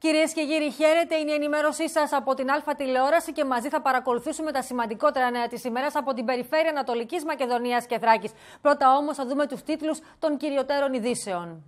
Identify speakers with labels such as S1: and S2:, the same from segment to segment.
S1: Κυρίες και κύριοι, χαίρετε. Είναι η ενημέρωσή σας από την Α τηλεόραση και μαζί θα παρακολουθήσουμε τα σημαντικότερα νέα της ημέρας από την περιφέρεια Ανατολικής Μακεδονίας και Θράκης. Πρώτα όμως θα δούμε τους τίτλους των κυριωτέρων ειδήσεων.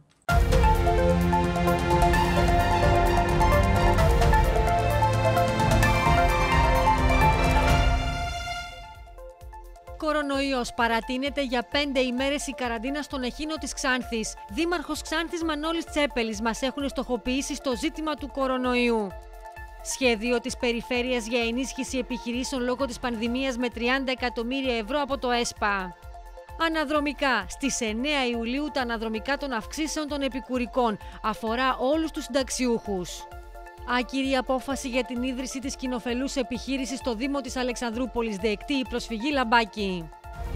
S1: Κορονοϊός. Παρατείνεται για 5 ημέρες η καραντίνα στον Εχίνο της Ξάνθης. Δήμαρχος Ξάνθης Μανώλης Τσέπελης μας έχουν στοχοποιήσει στο ζήτημα του κορονοϊού. Σχέδιο της περιφέρειας για ενίσχυση επιχειρήσεων λόγω της πανδημίας με 30 εκατομμύρια ευρώ από το ΕΣΠΑ. Αναδρομικά. Στις 9 Ιουλίου τα αναδρομικά των αυξήσεων των επικουρικών. Αφορά όλους τους συνταξιούχους. Άκυρη απόφαση για την ίδρυση της κοινοφελούς επιχείρησης στο Δήμο της Αλεξανδρούπολης. Δεκτή η προσφυγή Λαμπάκη.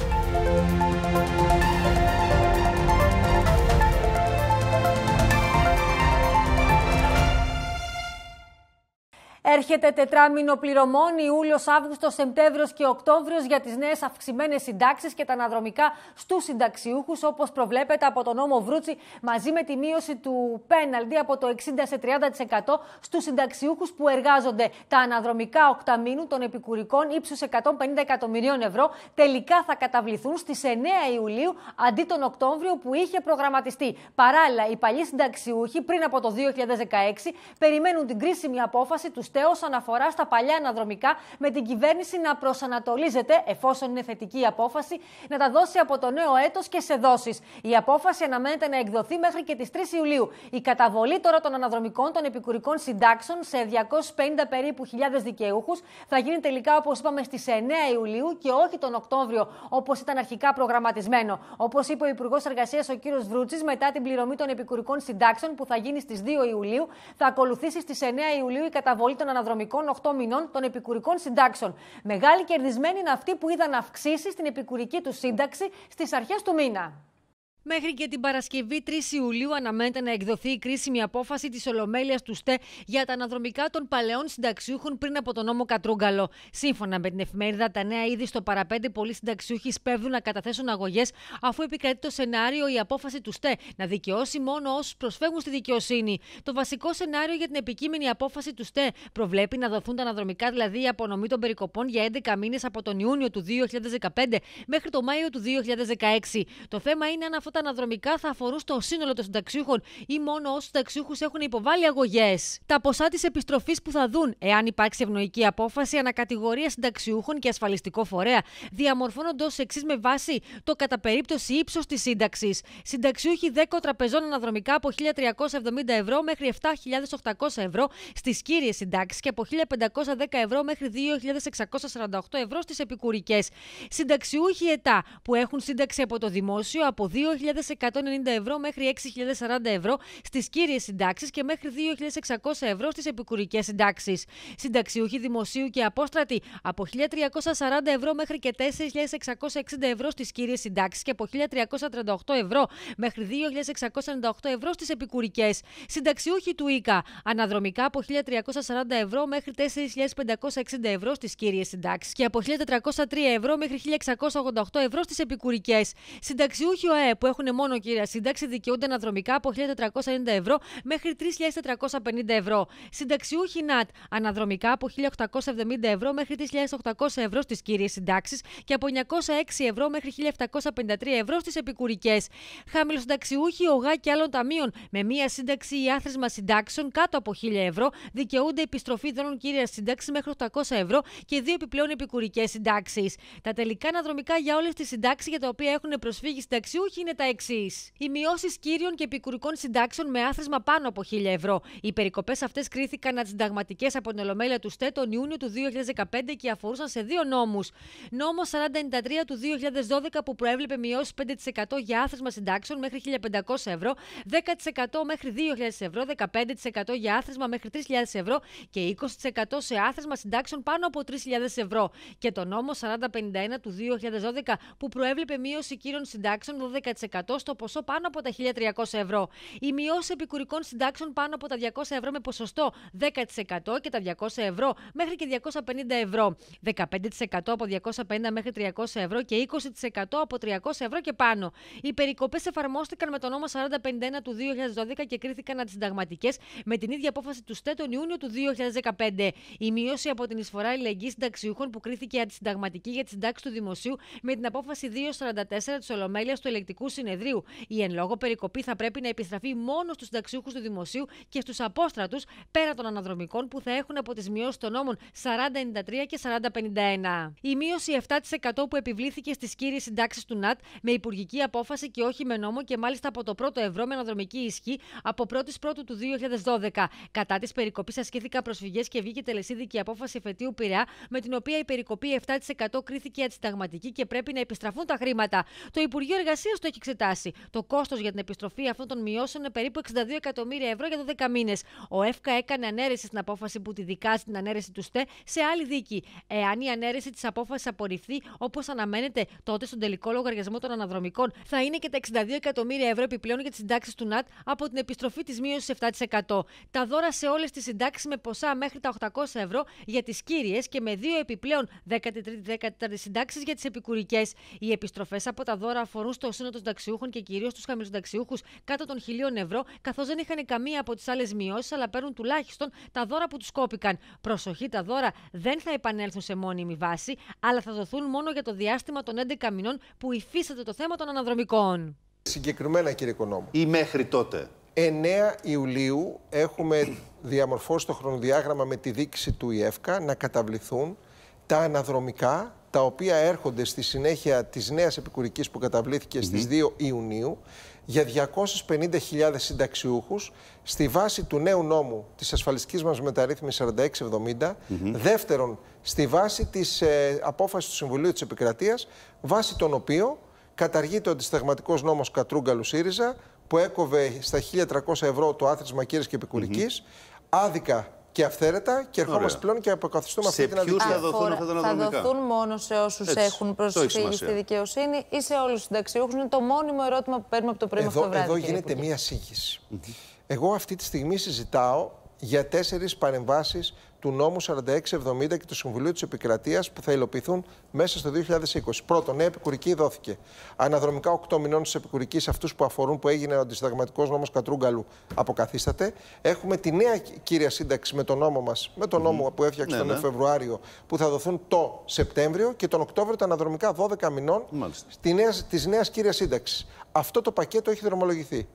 S1: Έρχεται τετράμινο πληρωμών Ιούλιος, Αύγουστος, Σεπτέμβριος και Οκτώβριος για τις νέες αυξημένες συντάξεις και τα αναδρομικά στους συνταξιούχους, όπως προβλέπεται από τον νόμο Βρούτσι, μαζί με τη μείωση του πέναλτι από το 60% σε 30% στους συνταξιούχους που εργάζονται. Τα αναδρομικά οκταμήνου των επικουρικών ύψους 150 εκατομμυρίων ευρώ τελικά θα καταβληθούν στις 9 Ιουλίου αντί τον Οκτώβριο που είχε προγραμματιστεί. Παράλληλα, οι παλιοί συνταξιούχοι πριν από το 2016 περιμένουν την κρίσιμη απόφαση του όσον αφορά στα παλιά αναδρομικά, με την κυβέρνηση να προσανατολίζεται, εφόσον είναι θετική η απόφαση, να τα δώσει από το νέο έτος και σε δόσεις. Η απόφαση αναμένεται να εκδοθεί μέχρι και τις 3 Ιουλίου. Η καταβολή τώρα των αναδρομικών των επικουρικών συντάξεων σε 250 περίπου χιλιάδες δικαιούχους θα γίνει τελικά, όπως είπαμε, στις 9 Ιουλίου και όχι τον Οκτώβριο, όπως ήταν αρχικά προγραμματισμένο. Όπως είπε ο Υπουργός Εργασίας ο κ. Βρούτσης, μετά την πληρωμή των επικουρικών συντάξεων που θα γίνει στις 2 Ιουλίου, θα ακολουθήσει στις 9 Ιουλίου η καταβολή των αναδρομικών 8 μηνών των επικουρικών συντάξεων. Μεγάλοι κερδισμένοι είναι αυτοί που είδαν αυξήσεις στην επικουρική του σύνταξη στις αρχές του μήνα. Μέχρι και την Παρασκευή 3 Ιουλίου αναμένεται να εκδοθεί η κρίσιμη απόφαση της Ολομέλειας του ΣΤΕ για τα αναδρομικά των παλαιών συνταξιούχων πριν από τον νόμο Κατρούγκαλο. Σύμφωνα με την εφημερίδα Τα Νέα Είδη, στο παραπέντε πολλοί συνταξιούχοι σπέβδουν να καταθέσουν αγωγές, αφού επικρατεί το σενάριο η απόφαση του ΣΤΕ να δικαιώσει μόνο όσους προσφεύγουν στη δικαιοσύνη. Το βασικό σενάριο για την επικείμενη απόφαση του ΣΤΕ προβλέπει να δοθούν τα αναδρομικά, δηλαδή η απονομή των περικοπών για 11 μήνες από τον Ιούνιο του 2015 μέχρι το Μάιο του 2016. Το θέμα είναι αν τα αναδρομικά θα αφορούν στο σύνολο των συνταξιούχων ή μόνο όσους συνταξιούχους έχουν υποβάλει αγωγές. Τα ποσά της επιστροφής που θα δουν, εάν υπάρξει ευνοϊκή απόφαση, ανακατηγορία συνταξιούχων και ασφαλιστικό φορέα, διαμορφώνονται ως εξής με βάση το κατά περίπτωση ύψος της σύνταξης. Συνταξιούχοι 10 τραπεζών αναδρομικά από 1.370 ευρώ μέχρι 7.800 ευρώ στις κύριες συντάξεις και από 1.510 ευρώ μέχρι 2.648 ευρώ στις επικουρικές. Συνταξιούχοι ΕΤΑ που έχουν σύνταξη από το δημόσιο από 2.190 ευρώ μέχρι 6.040 ευρώ στις κύριες συντάξεις και μέχρι 2.600 ευρώ στις επικουρικές συντάξεις. Συνταξιούχοι δημοσίου και απόστρατοι από 1.340 ευρώ μέχρι και 4.660 ευρώ στις κύριες συντάξεις και από 1.338 ευρώ μέχρι 2.698 ευρώ στις επικουρικές. Συνταξιούχοι του ΙΚΑ αναδρομικά από 1.340 ευρώ μέχρι 4.560 ευρώ στις κύριες συντάξεις και από 1.403 ευρώ μέχρι 1.688 ευρώ στις επικουρικές. Συνταξιούχοι ΟΕ που έχουν μόνο κύρια σύνταξη δικαιούνται αναδρομικά από 1.490 ευρώ μέχρι 3.450 ευρώ. Συνταξιούχοι ΝΑΤ αναδρομικά από 1.870 ευρώ μέχρι 3.800 ευρώ στις κύριες συντάξεις και από 906 ευρώ μέχρι 1.753 ευρώ στις επικουρικές. Χαμηλοσυνταξιούχοι ΟΓΑ και άλλων ταμείων με μία σύνταξη ή άθροισμα συντάξεων κάτω από 1.000 ευρώ δικαιούνται επιστροφή δρόμων κύρια σύνταξη μέχρι 800 ευρώ και 2 επιπλέον επικουρικές συντάξεις. Τα τελικά αναδρομικά για όλες τις συντάξεις για τα οποία έχουν προσφύγει συνταξιούχοι είναι τα εξής. Οι μειώσεις κύριων και επικουρικών συντάξεων με άθροισμα πάνω από 1.000 ευρώ. Οι περικοπές αυτές κρίθηκαν αντισυνταγματικές από την Ολομέλεια του ΣΤΕ τον Ιούνιο του 2015 και αφορούσαν σε 2 νόμους. Νόμος 4093 του 2012 που προέβλεπε μειώσεις 5% για άθροισμα συντάξεων μέχρι 1.500 ευρώ, 10% μέχρι 2.000 ευρώ, 15% για άθροισμα μέχρι 3.000 ευρώ και 20% σε άθροισμα συντάξεων πάνω από 3.000 ευρώ. Και το νόμο 4051 του 2012 που προέβλεπε μείωση κύριων συντάξεων 12% 10% στο ποσό πάνω από τα 1.300 ευρώ. Οι μειώσεις επικουρικών συντάξεων πάνω από τα 200 ευρώ με ποσοστό 10% και τα 200 ευρώ μέχρι και 250 ευρώ. 15% από 250 μέχρι 300 ευρώ και 20% από 300 ευρώ και πάνω. Οι περικοπές εφαρμόστηκαν με τον νόμο 4051 του 2012 και κρίθηκαν αντισυνταγματικές με την ίδια απόφαση του ΣΤΕ τον Ιούνιο του 2015. Η μείωση από την εισφορά αλληλεγγύης συνταξιούχων που κρίθηκε αντισυνταγματική για τη συντάξη του δημοσίου με την απόφαση 244 της Ολομέλειας του Ελεκτικού Συνεδρίου. Η εν λόγω περικοπή θα πρέπει να επιστραφεί μόνο στους συνταξιούχους του δημοσίου και στους απόστρατους πέρα των αναδρομικών που θα έχουν από τις μειώσεις των νόμων 4093 και 4051. Η μείωση 7% που επιβλήθηκε στις κύριες συντάξεις του ΝΑΤ με υπουργική απόφαση και όχι με νόμο και μάλιστα από το πρώτο ευρώ με αναδρομική ισχύ από 1η Πρώτου του 2012. Κατά της περικοπής ασκήθηκαν προσφυγές και βγήκε τελεσίδικη απόφαση εφετείου Πειραιά με την οποία η περικοπή 7% κρίθηκε αντισυνταγματική και πρέπει να επιστραφούν τα χρήματα. Το Υπουργείο Εργασίας το έχει εξετάσει. Το κόστος για την επιστροφή αυτών των μειώσεων είναι περίπου 62 εκατομμύρια ευρώ για 12 μήνες. Ο ΕΦΚΑ έκανε ανέρεση στην απόφαση που τη δικάζει την ανέρεση του ΣΤΕ σε άλλη δίκη. Εάν η ανέρεση της απόφασης απορριφθεί όπως αναμένεται, τότε στον τελικό λογαριασμό των αναδρομικών θα είναι και τα 62 εκατομμύρια ευρώ επιπλέον για τις συντάξεις του ΝΑΤ από την επιστροφή της μείωσης 7%. Τα δώρα σε όλες τις συντάξεις με ποσά μέχρι τα 800 ευρώ για τις κύριες και με 2 επιπλέον 13η-14η συντάξεις για τις επικουρικές. Οι επιστροφές από τα δώρα αφορούν στο σύνολο των συνταξιούχων και κυρίως τους χαμηλοσυνταξιούχους κάτω των 1.000 ευρώ, καθώς δεν είχαν καμία από τις άλλες μειώσεις, αλλά παίρνουν τουλάχιστον τα δώρα που τους κόπηκαν. Προσοχή, τα δώρα δεν θα επανέλθουν σε μόνιμη βάση, αλλά θα δοθούν μόνο για το διάστημα των 11 μηνών που υφίσταται το θέμα των αναδρομικών.
S2: Συγκεκριμένα, κύριε Οικονόμου.
S3: Ή μέχρι τότε.
S2: 9 Ιουλίου έχουμε διαμορφώσει το χρονοδιάγραμμα με τη δίκηση του ΙΕΦΚΑ να καταβληθούν τα αναδρομικά, τα οποία έρχονται στη συνέχεια της νέας επικουρικής που καταβλήθηκε στις 2 Ιουνίου για 250.000 συνταξιούχους στη βάση του νέου νόμου της ασφαλιστικής μας μεταρρύθμισης 4670, δεύτερον στη βάση της απόφασης του Συμβουλίου της Επικρατείας, βάση των οποίων καταργείται ο αντισυνταγματικός νόμος Κατρούγκαλου ΣΥΡΙΖΑ που έκοβε στα 1.300 ευρώ το άθροισμα κύριας και επικουρικής, άδικα και αυθαίρετα, και ερχόμαστε πλέον και αποκαθιστούμε αυτή την αδικία.
S3: Θα δοθούν αυτά τα αναδρομικά?
S4: Θα δοθούν μόνο σε όσους έχουν προσφύγει στη δικαιοσύνη ή σε όλους τους συνταξιούχους? Είναι το μόνιμο ερώτημα που παίρνουμε από το πρωί μέχρι το βράδυ.
S2: Εδώ γίνεται μία σύγχυση. Εγώ αυτή τη στιγμή συζητάω για 4 παρεμβάσεις του νόμου 4670 και του Συμβουλίου της Επικρατείας που θα υλοποιηθούν μέσα στο 2020. Πρώτον, νέα επικουρική δόθηκε. Αναδρομικά 8 μηνών της επικουρικής, αυτούς που αφορούν, που έγινε ο αντισυνταγματικός νόμος Κατρούγκαλου, αποκαθίσταται. Έχουμε τη νέα κύρια σύνταξη με τον νόμο μας, με τον νόμο που έφτιαξε τον Φεβρουάριο, που θα δοθούν το Σεπτέμβριο, και τον Οκτώβριο τα αναδρομικά 12 μηνών της νέας κύριας σύνταξης. Αυτό το πακέτο έχει δρομολογηθεί.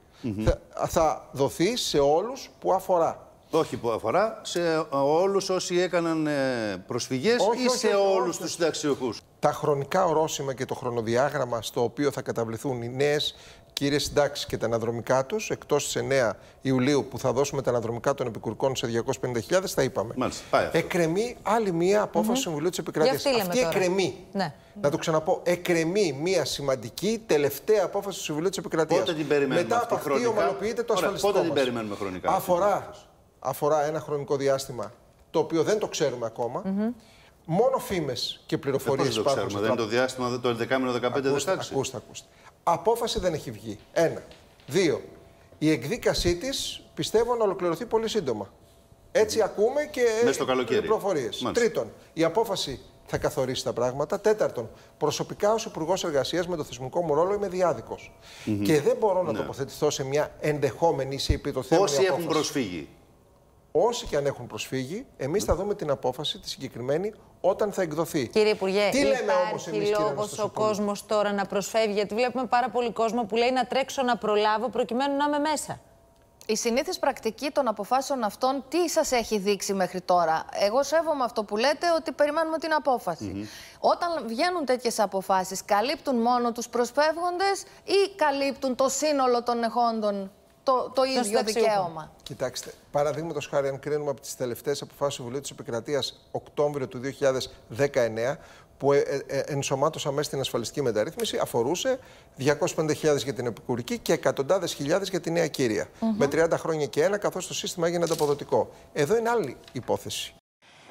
S2: Θα δοθεί σε όλους που αφορά.
S3: Όχι που αφορά, σε όλους όσοι έκαναν προσφυγές ή σε όλους τους συνταξιούχους?
S2: Τα χρονικά ορόσημα και το χρονοδιάγραμμα στο οποίο θα καταβληθούν οι νέες κύριες συντάξεις και τα αναδρομικά τους, εκτός της 9 Ιουλίου που θα δώσουμε τα αναδρομικά των επικουρικών σε 250.000, θα είπαμε.
S3: Μάλιστα,
S2: εκκρεμεί άλλη μία απόφαση του Συμβουλίου της Επικρατείας. Αυτή εκκρεμεί.
S4: Ναι.
S2: Να το ξαναπώ, εκκρεμεί μία σημαντική τελευταία απόφαση του Συμβουλίου της Επικρατείας.
S3: Πότε την περιμένουμε?
S2: Μετά από αυτή ομαλοποιείται το ασφαλιστικό
S3: μας. Πότε την
S2: μας.
S3: περιμένουμε χρονικά?
S2: Αφορά ένα χρονικό διάστημα το οποίο δεν το ξέρουμε ακόμα. Μόνο φήμες και πληροφορίες υπάρχουν.
S3: Δεν είναι το διάστημα, το 11 15-16.
S2: Ακούστε. Απόφαση δεν έχει βγει. 1. 2. Η εκδίκασή της πιστεύω να ολοκληρωθεί πολύ σύντομα. Έτσι ακούμε και πληροφορίες. Τρίτον, η απόφαση θα καθορίσει τα πράγματα. Τέταρτον, προσωπικά ως Υπουργός Εργασίας με το θεσμικό μου ρόλο είμαι διάδικος. Και δεν μπορώ να τοποθετηθώ σε μια ενδεχόμενη ή σε επιτοθέμενη απόφαση.
S3: Όσοι έχουν προσφύγει.
S2: Όσοι και αν έχουν προσφύγει, εμείς θα δούμε την απόφαση τη συγκεκριμένη όταν θα εκδοθεί.
S4: Κύριε Υπουργέ,
S2: τι λέμε όμως εμείς,
S4: υπάρχει λόγος ο κόσμος τώρα να προσφεύγει? Γιατί βλέπουμε πάρα πολύ κόσμο που λέει να τρέξω να προλάβω προκειμένου να είμαι μέσα.
S5: Η συνήθις πρακτική των αποφάσεων αυτών τι σας έχει δείξει μέχρι τώρα? Εγώ σέβομαι αυτό που λέτε, ότι περιμένουμε την απόφαση. Όταν βγαίνουν τέτοιες αποφάσεις, καλύπτουν μόνο τους προσφεύγοντες ή καλύπτουν το σύνολο των εχόντων το ίδιο δικαίωμα?
S2: Κοιτάξτε, παραδείγματος χάρη, αν κρίνουμε από τις τελευταίες αποφάσεις του Συμβουλίου της Επικρατείας Οκτώβριο του 2019, που ενσωμάτωσα μέσα στην ασφαλιστική μεταρρύθμιση, αφορούσε 250.000 για την επικουρική και εκατοντάδες χιλιάδες για τη νέα κύρια. Με 30 χρόνια και ένα, καθώς το σύστημα έγινε ανταποδοτικό. Εδώ είναι άλλη υπόθεση.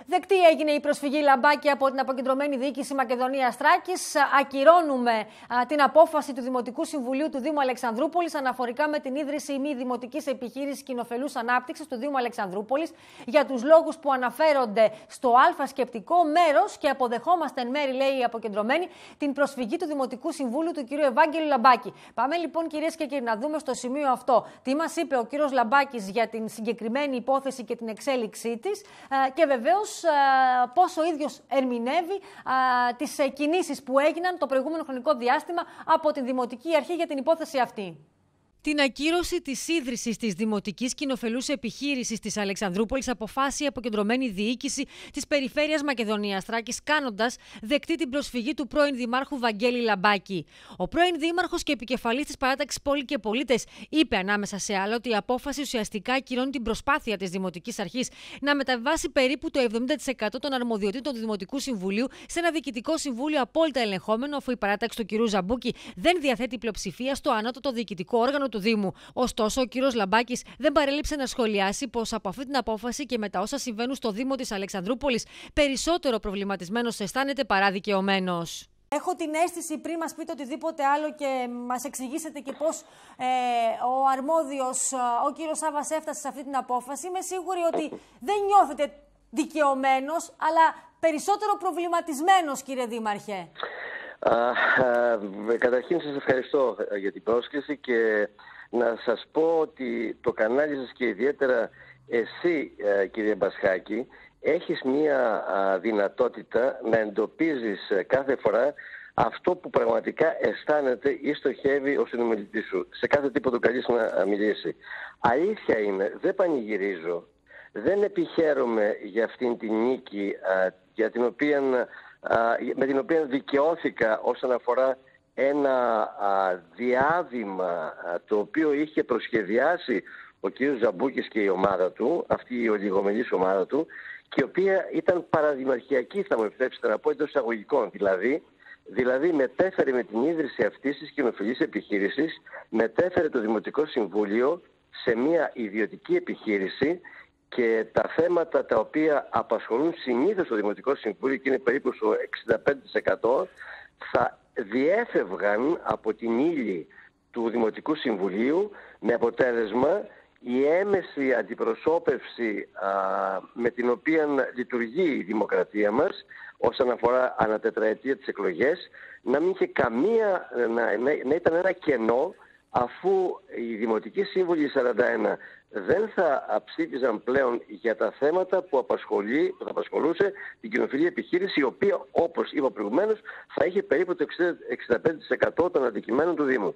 S1: Δεκτή έγινε η προσφυγή Λαμπάκη από την αποκεντρωμένη διοίκηση Μακεδονίας Θράκης. Ακυρώνουμε την απόφαση του Δημοτικού Συμβουλίου του Δήμου Αλεξανδρούπολης αναφορικά με την ίδρυση μη δημοτικής επιχείρησης κοινοφελούς ανάπτυξης του Δήμου Αλεξανδρούπολης για τους λόγους που αναφέρονται στο α σκεπτικό μέρος και αποδεχόμαστε εν μέρη, λέει η αποκεντρωμένη, την προσφυγή του Δημοτικού Συμβούλου του κ. Ευάγγελου Λαμπάκη. Πάμε λοιπόν, κυρίες και κύριοι, να δούμε στο σημείο αυτό τι μας είπε ο κ. Λαμπάκης για την συγκεκριμένη υπόθεση και την εξέλιξή της και βεβαίως πώς ο ίδιος ερμηνεύει τις κινήσεις που έγιναν το προηγούμενο χρονικό διάστημα από την Δημοτική Αρχή για την υπόθεση αυτή. Την ακύρωση της ίδρυσης της Δημοτικής Κοινοφελούς Επιχείρησης της Αλεξανδρούπολης αποφάσισε η αποκεντρωμένη διοίκηση της Περιφέρειας Μακεδονίας Θράκης, κάνοντας δεκτή την προσφυγή του πρώην Δημάρχου Βαγγέλη Λαμπάκη. Ο πρώην Δήμαρχος και επικεφαλής της παράταξης Πόλη και Πολίτες είπε ανάμεσα σε άλλα ότι η απόφαση ουσιαστικά ακυρώνει την προσπάθεια της Δημοτικής Αρχής να μεταβάσει περίπου το 70% των αρμοδιοτήτων του Δημοτικού Συμβουλίου σε ένα διοικητικό συμβούλιο απόλυτα ελεγχόμενο, αφού η παράταξη του κ. Ζαμπούκη δεν διαθέτει πλειοψηφία στο ανώτατο διοικητικό όργανο του Δήμου. Ωστόσο, ο κ. Λαμπάκης δεν παρέλειψε να σχολιάσει πως από αυτή την απόφαση και με τα όσα συμβαίνουν στο Δήμο της Αλεξανδρούπολης, περισσότερο προβληματισμένος αισθάνεται παρά δικαιωμένος. Έχω την αίσθηση, πριν μας πείτε οτιδήποτε άλλο και μας εξηγήσετε και πώς ο αρμόδιος, ο κύριος Σάββας, έφτασε σε αυτή την απόφαση, είμαι σίγουρη ότι δεν νιώθετε δικαιωμένος, αλλά περισσότερο προβληματισμένος, κύριε Δήμαρχε.
S6: Καταρχήν σας ευχαριστώ για την πρόσκληση και να σας πω ότι το κανάλι σας και ιδιαίτερα εσύ, κύριε Μπασχάκη, έχεις μία δυνατότητα να εντοπίζεις κάθε φορά αυτό που πραγματικά αισθάνεται ή στοχεύει ο συνομιλητής σου σε κάθε τύπο του καλείς να μιλήσει. Αλήθεια είναι, δεν πανηγυρίζω, δεν επιχαίρομαι για αυτήν την νίκη για την οποία, με την οποία δικαιώθηκα όσον αφορά ένα διάδημα το οποίο είχε προσχεδιάσει ο κ. Ζαμπούκης και η ομάδα του, αυτή η ολιγομελής ομάδα του, και η οποία ήταν παραδημαρχιακή, θα μου επιτρέψετε να πω, εντός εισαγωγικών. Δηλαδή μετέφερε με την ίδρυση αυτής της κοινοφελής επιχείρησης, μετέφερε το Δημοτικό Συμβούλιο σε μια ιδιωτική επιχείρηση και τα θέματα τα οποία απασχολούν συνήθως το Δημοτικό Συμβούλιο και είναι περίπου στο 65% θα διέφευγαν από την ύλη του Δημοτικού Συμβουλίου, με αποτέλεσμα η έμεση αντιπροσώπευση με την οποία λειτουργεί η δημοκρατία μας όσον αφορά ανατετραετία τις εκλογές να μην είχε να ήταν ένα κενό, αφού οι Δημοτικοί Σύμβουλοι 41 δεν θα ψήφιζαν πλέον για τα θέματα που θα απασχολούσε την κοινοφιλή επιχείρηση, η οποία, όπως είπα προηγουμένως, θα είχε περίπου το 65% των αντικειμένων του Δήμου.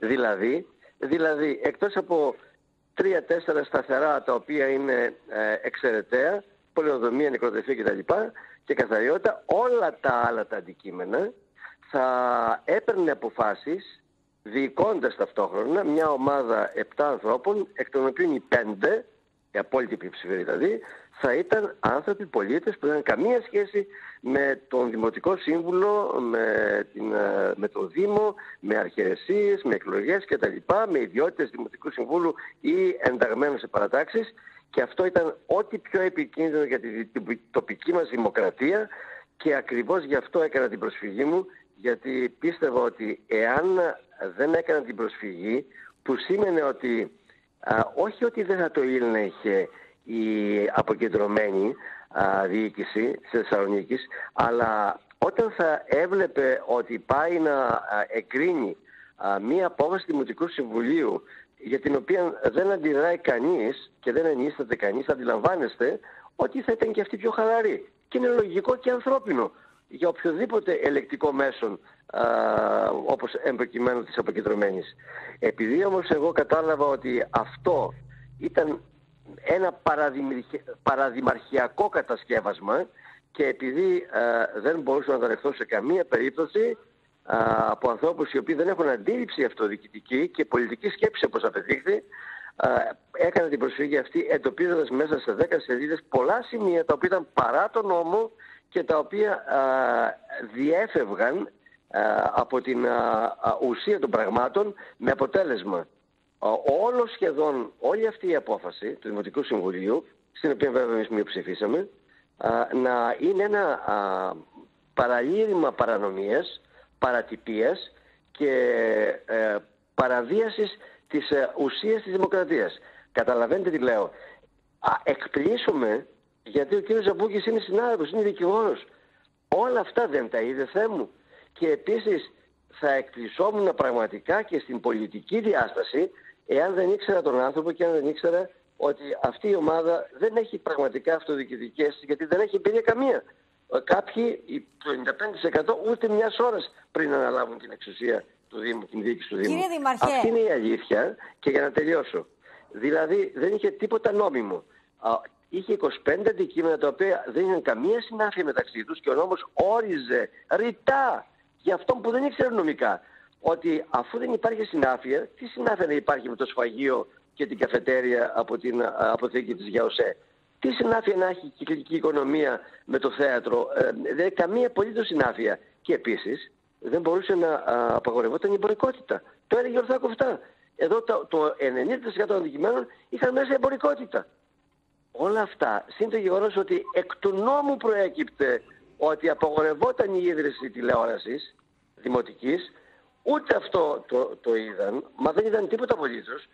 S6: Δηλαδή εκτός από 3-4 σταθερά, τα οποία είναι εξαιρεταία, πολεοδομία, νεκροταφεία κτλ. Και καθαριότητα, όλα τα άλλα τα αντικείμενα θα έπαιρνε αποφάσεις διοικώντας ταυτόχρονα μια ομάδα 7 ανθρώπων, εκ των οποίων οι 5, η απόλυτη πλειοψηφία δηλαδή, θα ήταν άνθρωποι, πολίτες που δεν είχαν καμία σχέση με τον Δημοτικό Σύμβουλο, με το Δήμο, με αρχαιρεσίες, με εκλογές κτλ., με ιδιότητες Δημοτικού Συμβούλου ή ενταγμένους σε παρατάξεις. Και αυτό ήταν ό,τι πιο επικίνδυνο για την τοπική μας δημοκρατία και ακριβώς γι' αυτό έκανα την προσφυγή μου, γιατί πίστευα ότι εάν δεν έκανα την προσφυγή, που σήμαινε ότι όχι ότι δεν θα το ήλνεχε η αποκεντρωμένη διοίκηση της Θεσσαλονίκης, αλλά όταν θα έβλεπε ότι πάει να εγκρίνει μία απόφαση Δημοτικού Συμβουλίου για την οποία δεν αντιδράει κανείς και δεν ενίσταται κανείς, αντιλαμβάνεστε ότι θα ήταν και αυτή πιο χαλαρή. Και είναι λογικό και ανθρώπινο για οποιοδήποτε ελεκτικό μέσον, όπως εμπροκειμένου της αποκεντρωμένης. Επειδή όμως εγώ κατάλαβα ότι αυτό ήταν ένα παραδημαρχιακό κατασκεύασμα και επειδή δεν μπορούσα να το δεχθώ σε καμία περίπτωση από ανθρώπους οι οποίοι δεν έχουν αντίληψη αυτοδιοικητική και πολιτική σκέψη, όπως απεδείχθη, έκανα την προσφυγή αυτή εντοπίζοντας μέσα σε 10 σελίδες πολλά σημεία τα οποία ήταν παρά τον νόμο και τα οποία διέφευγαν από την ουσία των πραγμάτων, με αποτέλεσμα σχεδόν όλη αυτή η απόφαση του Δημοτικού Συμβουλίου, στην οποία βέβαια εμείς μειοψηφίσαμε, να είναι ένα παραλήρημα παρανομίας, παρατυπίας και παραβίασης της ουσίας της δημοκρατίας. Καταλαβαίνετε τι λέω. Εκπλήσουμε γιατί ο κύριος Ζαμπούκης είναι συνάδελφος, είναι δικηγόρος. Όλα αυτά δεν τα είδε, Θεέ μου. Και επίσης θα εκπλησόμουν πραγματικά και στην πολιτική διάσταση εάν δεν ήξερα τον άνθρωπο και αν δεν ήξερα ότι αυτή η ομάδα δεν έχει πραγματικά αυτοδιοικητικές, γιατί δεν έχει εμπειρία καμία. Κάποιοι, το 95% ούτε μιας ώρας πριν αναλάβουν την εξουσία του Δήμου, την διοίκηση του Δήμου.
S1: Κύριε Δημαρχέ.
S6: Αυτή είναι η αλήθεια. Και για να τελειώσω. Δηλαδή δεν είχε τίποτα νόμιμο. Είχε 25 αντικείμενα τα οποία δεν είχαν καμία συνάφεια μεταξύ τους και ο νόμος όριζε ρητά για αυτόν που δεν ήξερε νομικά ότι αφού δεν υπάρχει συνάφεια, τι συνάφεια να υπάρχει με το σφαγείο και την καφετέρια από την αποθήκη της ΓΕΟΣΕ. Τι συνάφεια να έχει η κυκλική οικονομία με το θέατρο. Δεν έχει καμία απολύτως συνάφεια. Και επίσης δεν μπορούσε να απαγορευόταν η εμπορικότητα. Το έλεγε ορθά. Εδώ το 90% των αντικειμένων είχαν μέσα εμπορικότητα. Όλα αυτά, συν το γεγονός ότι εκ του νόμου προέκυπτε ότι απαγορευόταν η ίδρυση τηλεόρασης δημοτικής, ούτε αυτό το είδαν, μα δεν είδαν τίποτα απολύτως.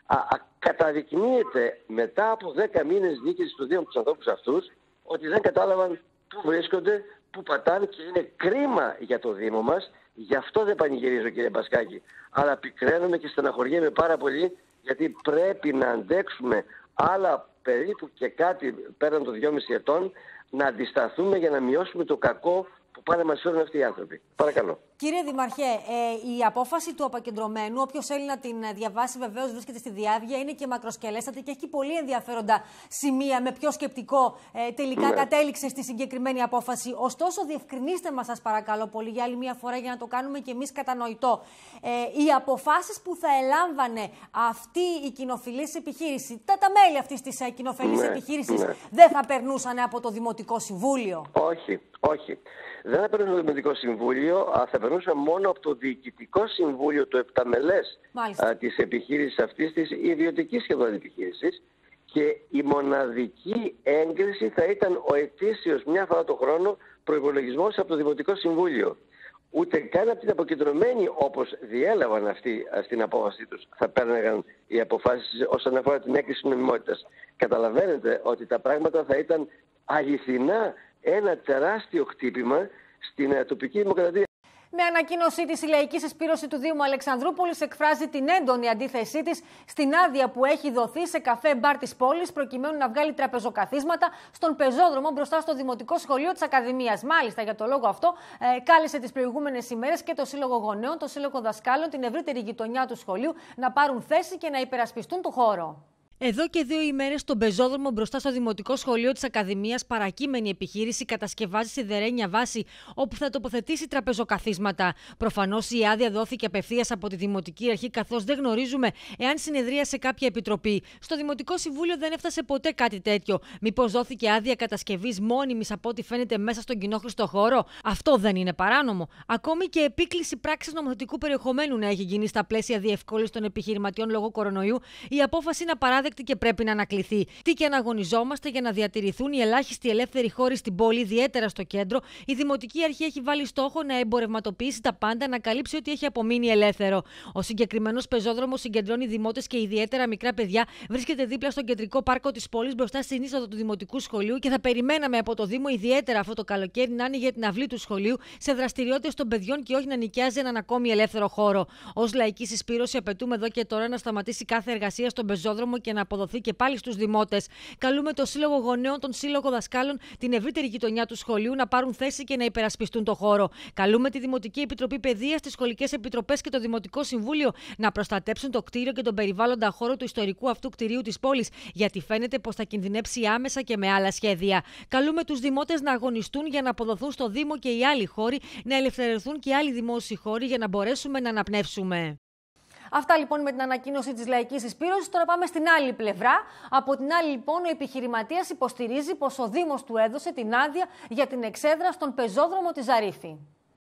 S6: Καταδεικνύεται μετά από 10 μήνες δίκησης του Δήμου από τους ανθρώπους αυτούς ότι δεν κατάλαβαν πού βρίσκονται, πού πατάνε και είναι κρίμα για το Δήμο μας. Γι' αυτό δεν πανηγυρίζω, κύριε Μπασχάκη. Αλλά πικραίνομαι και στεναχωριέμαι πάρα πολύ, γιατί πρέπει να αντέξουμε άλλα περίπου και κάτι πέραν των 2,5 ετών, να αντισταθούμε για να μειώσουμε το κακό που πάνε να μας φέρουν αυτοί οι άνθρωποι. Παρακαλώ.
S1: Κύριε Δημαρχέ, η απόφαση του αποκεντρωμένου, όποιος θέλει να την διαβάσει, βεβαίως βρίσκεται στη διάβγεια, είναι και μακροσκελέστατη και έχει πολύ ενδιαφέροντα σημεία με ποιο σκεπτικό τελικά κατέληξε στη συγκεκριμένη απόφαση. Ωστόσο, διευκρινίστε μας, σας παρακαλώ πολύ, για άλλη μια φορά για να το κάνουμε και εμείς κατανοητό. Οι αποφάσεις που θα ελάμβανε αυτή η κοινοφιλής επιχείρηση, τα μέλη αυτής της κοινοφιλής επιχείρησης, δεν θα περνούσαν από το Δημοτικό Συμβούλιο?
S6: Όχι. Δεν θα περνούσαν από το Δημοτικό Συμβούλιο, θα περνούσαν μόνο από το Διοικητικό Συμβούλιο, το επταμελές της επιχείρησης αυτής, της ιδιωτικής σχεδόν επιχείρησης. Και η μοναδική έγκριση θα ήταν ο ετήσιος μια φορά το χρόνο προϋπολογισμός από το Δημοτικό Συμβούλιο. Ούτε καν από την αποκεντρωμένη, όπως διέλαβαν αυτοί στην απόφαση τους, θα παίρναγαν οι αποφάσεις όσον αφορά την έγκριση νομιμότητας. Καταλαβαίνετε ότι τα πράγματα θα ήταν αληθινά ένα τεράστιο χτύπημα στην τοπική δημοκρατία.
S1: Με ανακοίνωσή της, η Λαϊκή Συσπήρωση του Δήμου Αλεξανδρούπολης εκφράζει την έντονη αντίθεσή της στην άδεια που έχει δοθεί σε καφέ μπαρ της πόλης προκειμένου να βγάλει τραπεζοκαθίσματα στον πεζόδρομο μπροστά στο Δημοτικό Σχολείο της Ακαδημίας. Μάλιστα, για το λόγο αυτό, κάλεσε τις προηγούμενες ημέρες και το Σύλλογο Γονέων, το Σύλλογο Δασκάλων, την ευρύτερη γειτονιά του σχολείου να πάρουν θέση και να υπερασπιστούν το χώρο. Εδώ και 2 ημέρες στον πεζόδρομο μπροστά στο Δημοτικό Σχολείο της Ακαδημίας, παρακείμενη επιχείρηση κατασκευάζει σιδερένια βάση όπου θα τοποθετήσει τραπεζοκαθίσματα. Προφανώς η άδεια δόθηκε απευθείας από τη Δημοτική Αρχή, καθώς δεν γνωρίζουμε εάν συνεδρίασε κάποια επιτροπή. Στο Δημοτικό Συμβούλιο δεν έφτασε ποτέ κάτι τέτοιο. Μήπως δόθηκε άδεια κατασκευής μόνιμης από ό,τι φαίνεται μέσα στον κοινόχρηστο χώρο? Αυτό δεν είναι παράνομο? Ακόμη και επίκληση πράξης νομοθετικού περιεχομένου να έχει γίνει στα πλαίσια διευκόλυνσης των επιχειρηματιών λόγω κορονοϊού, η απόφαση είναι απαράδεκτη και πρέπει να ανακληθεί. Τι και αναγωνιζόμαστε για να διατηρηθούν οι ελάχιστοι ελεύθεροι χώροι στην πόλη, ιδιαίτερα στο κέντρο. Η Δημοτική Αρχή έχει βάλει στόχο να εμπορευματοποιήσει τα πάντα, να καλύψει ό,τι έχει απομείνει ελεύθερο. Ο συγκεκριμένος πεζόδρομος συγκεντρώνει δημότες και ιδιαίτερα μικρά παιδιά. Βρίσκεται δίπλα στον κεντρικό πάρκο της πόλης, μπροστά στην είσοδο του Δημοτικού Σχολείου και θα περιμέναμε από το Δήμο, ιδιαίτερα αυτό το καλοκαίρι, να άνοιγε την αυλή του σχολείου σε δραστηριότητες των παιδιών και όχι να νοικιάζει έναν ακόμη ελεύθερο χώρο. Ως Λαϊκή Συσπήρωση, απαιτούμε εδώ και τώρα να σταματήσει κάθε εργασία στον πεζόδρομο και να αποδοθεί και πάλι στους δημότες. Καλούμε το Σύλλογο Γονέων, τον Σύλλογο Δασκάλων, την ευρύτερη γειτονιά του σχολείου να πάρουν θέση και να υπερασπιστούν το χώρο. Καλούμε τη Δημοτική Επιτροπή Παιδείας, τις σχολικές επιτροπές και το Δημοτικό Συμβούλιο να προστατέψουν το κτίριο και τον περιβάλλοντα χώρο του ιστορικού αυτού κτηρίου της πόλης, γιατί φαίνεται πως θα κινδυνεύσει άμεσα και με άλλα σχέδια. Καλούμε τους δημότες να αγωνιστούν για να αποδοθούν στο Δήμο και οι άλλοι χώροι, να ελευθερωθούν και άλλοι δημόσιοι χώροι για να μπορέσουμε να αναπνεύσουμε. Αυτά λοιπόν με την ανακοίνωση της Λαϊκής Συσπήρωσης. Τώρα πάμε στην άλλη πλευρά. Από την άλλη, λοιπόν, ο επιχειρηματίας υποστηρίζει πως ο Δήμος του έδωσε την άδεια για την εξέδρα στον πεζόδρομο της Ζαρίφη.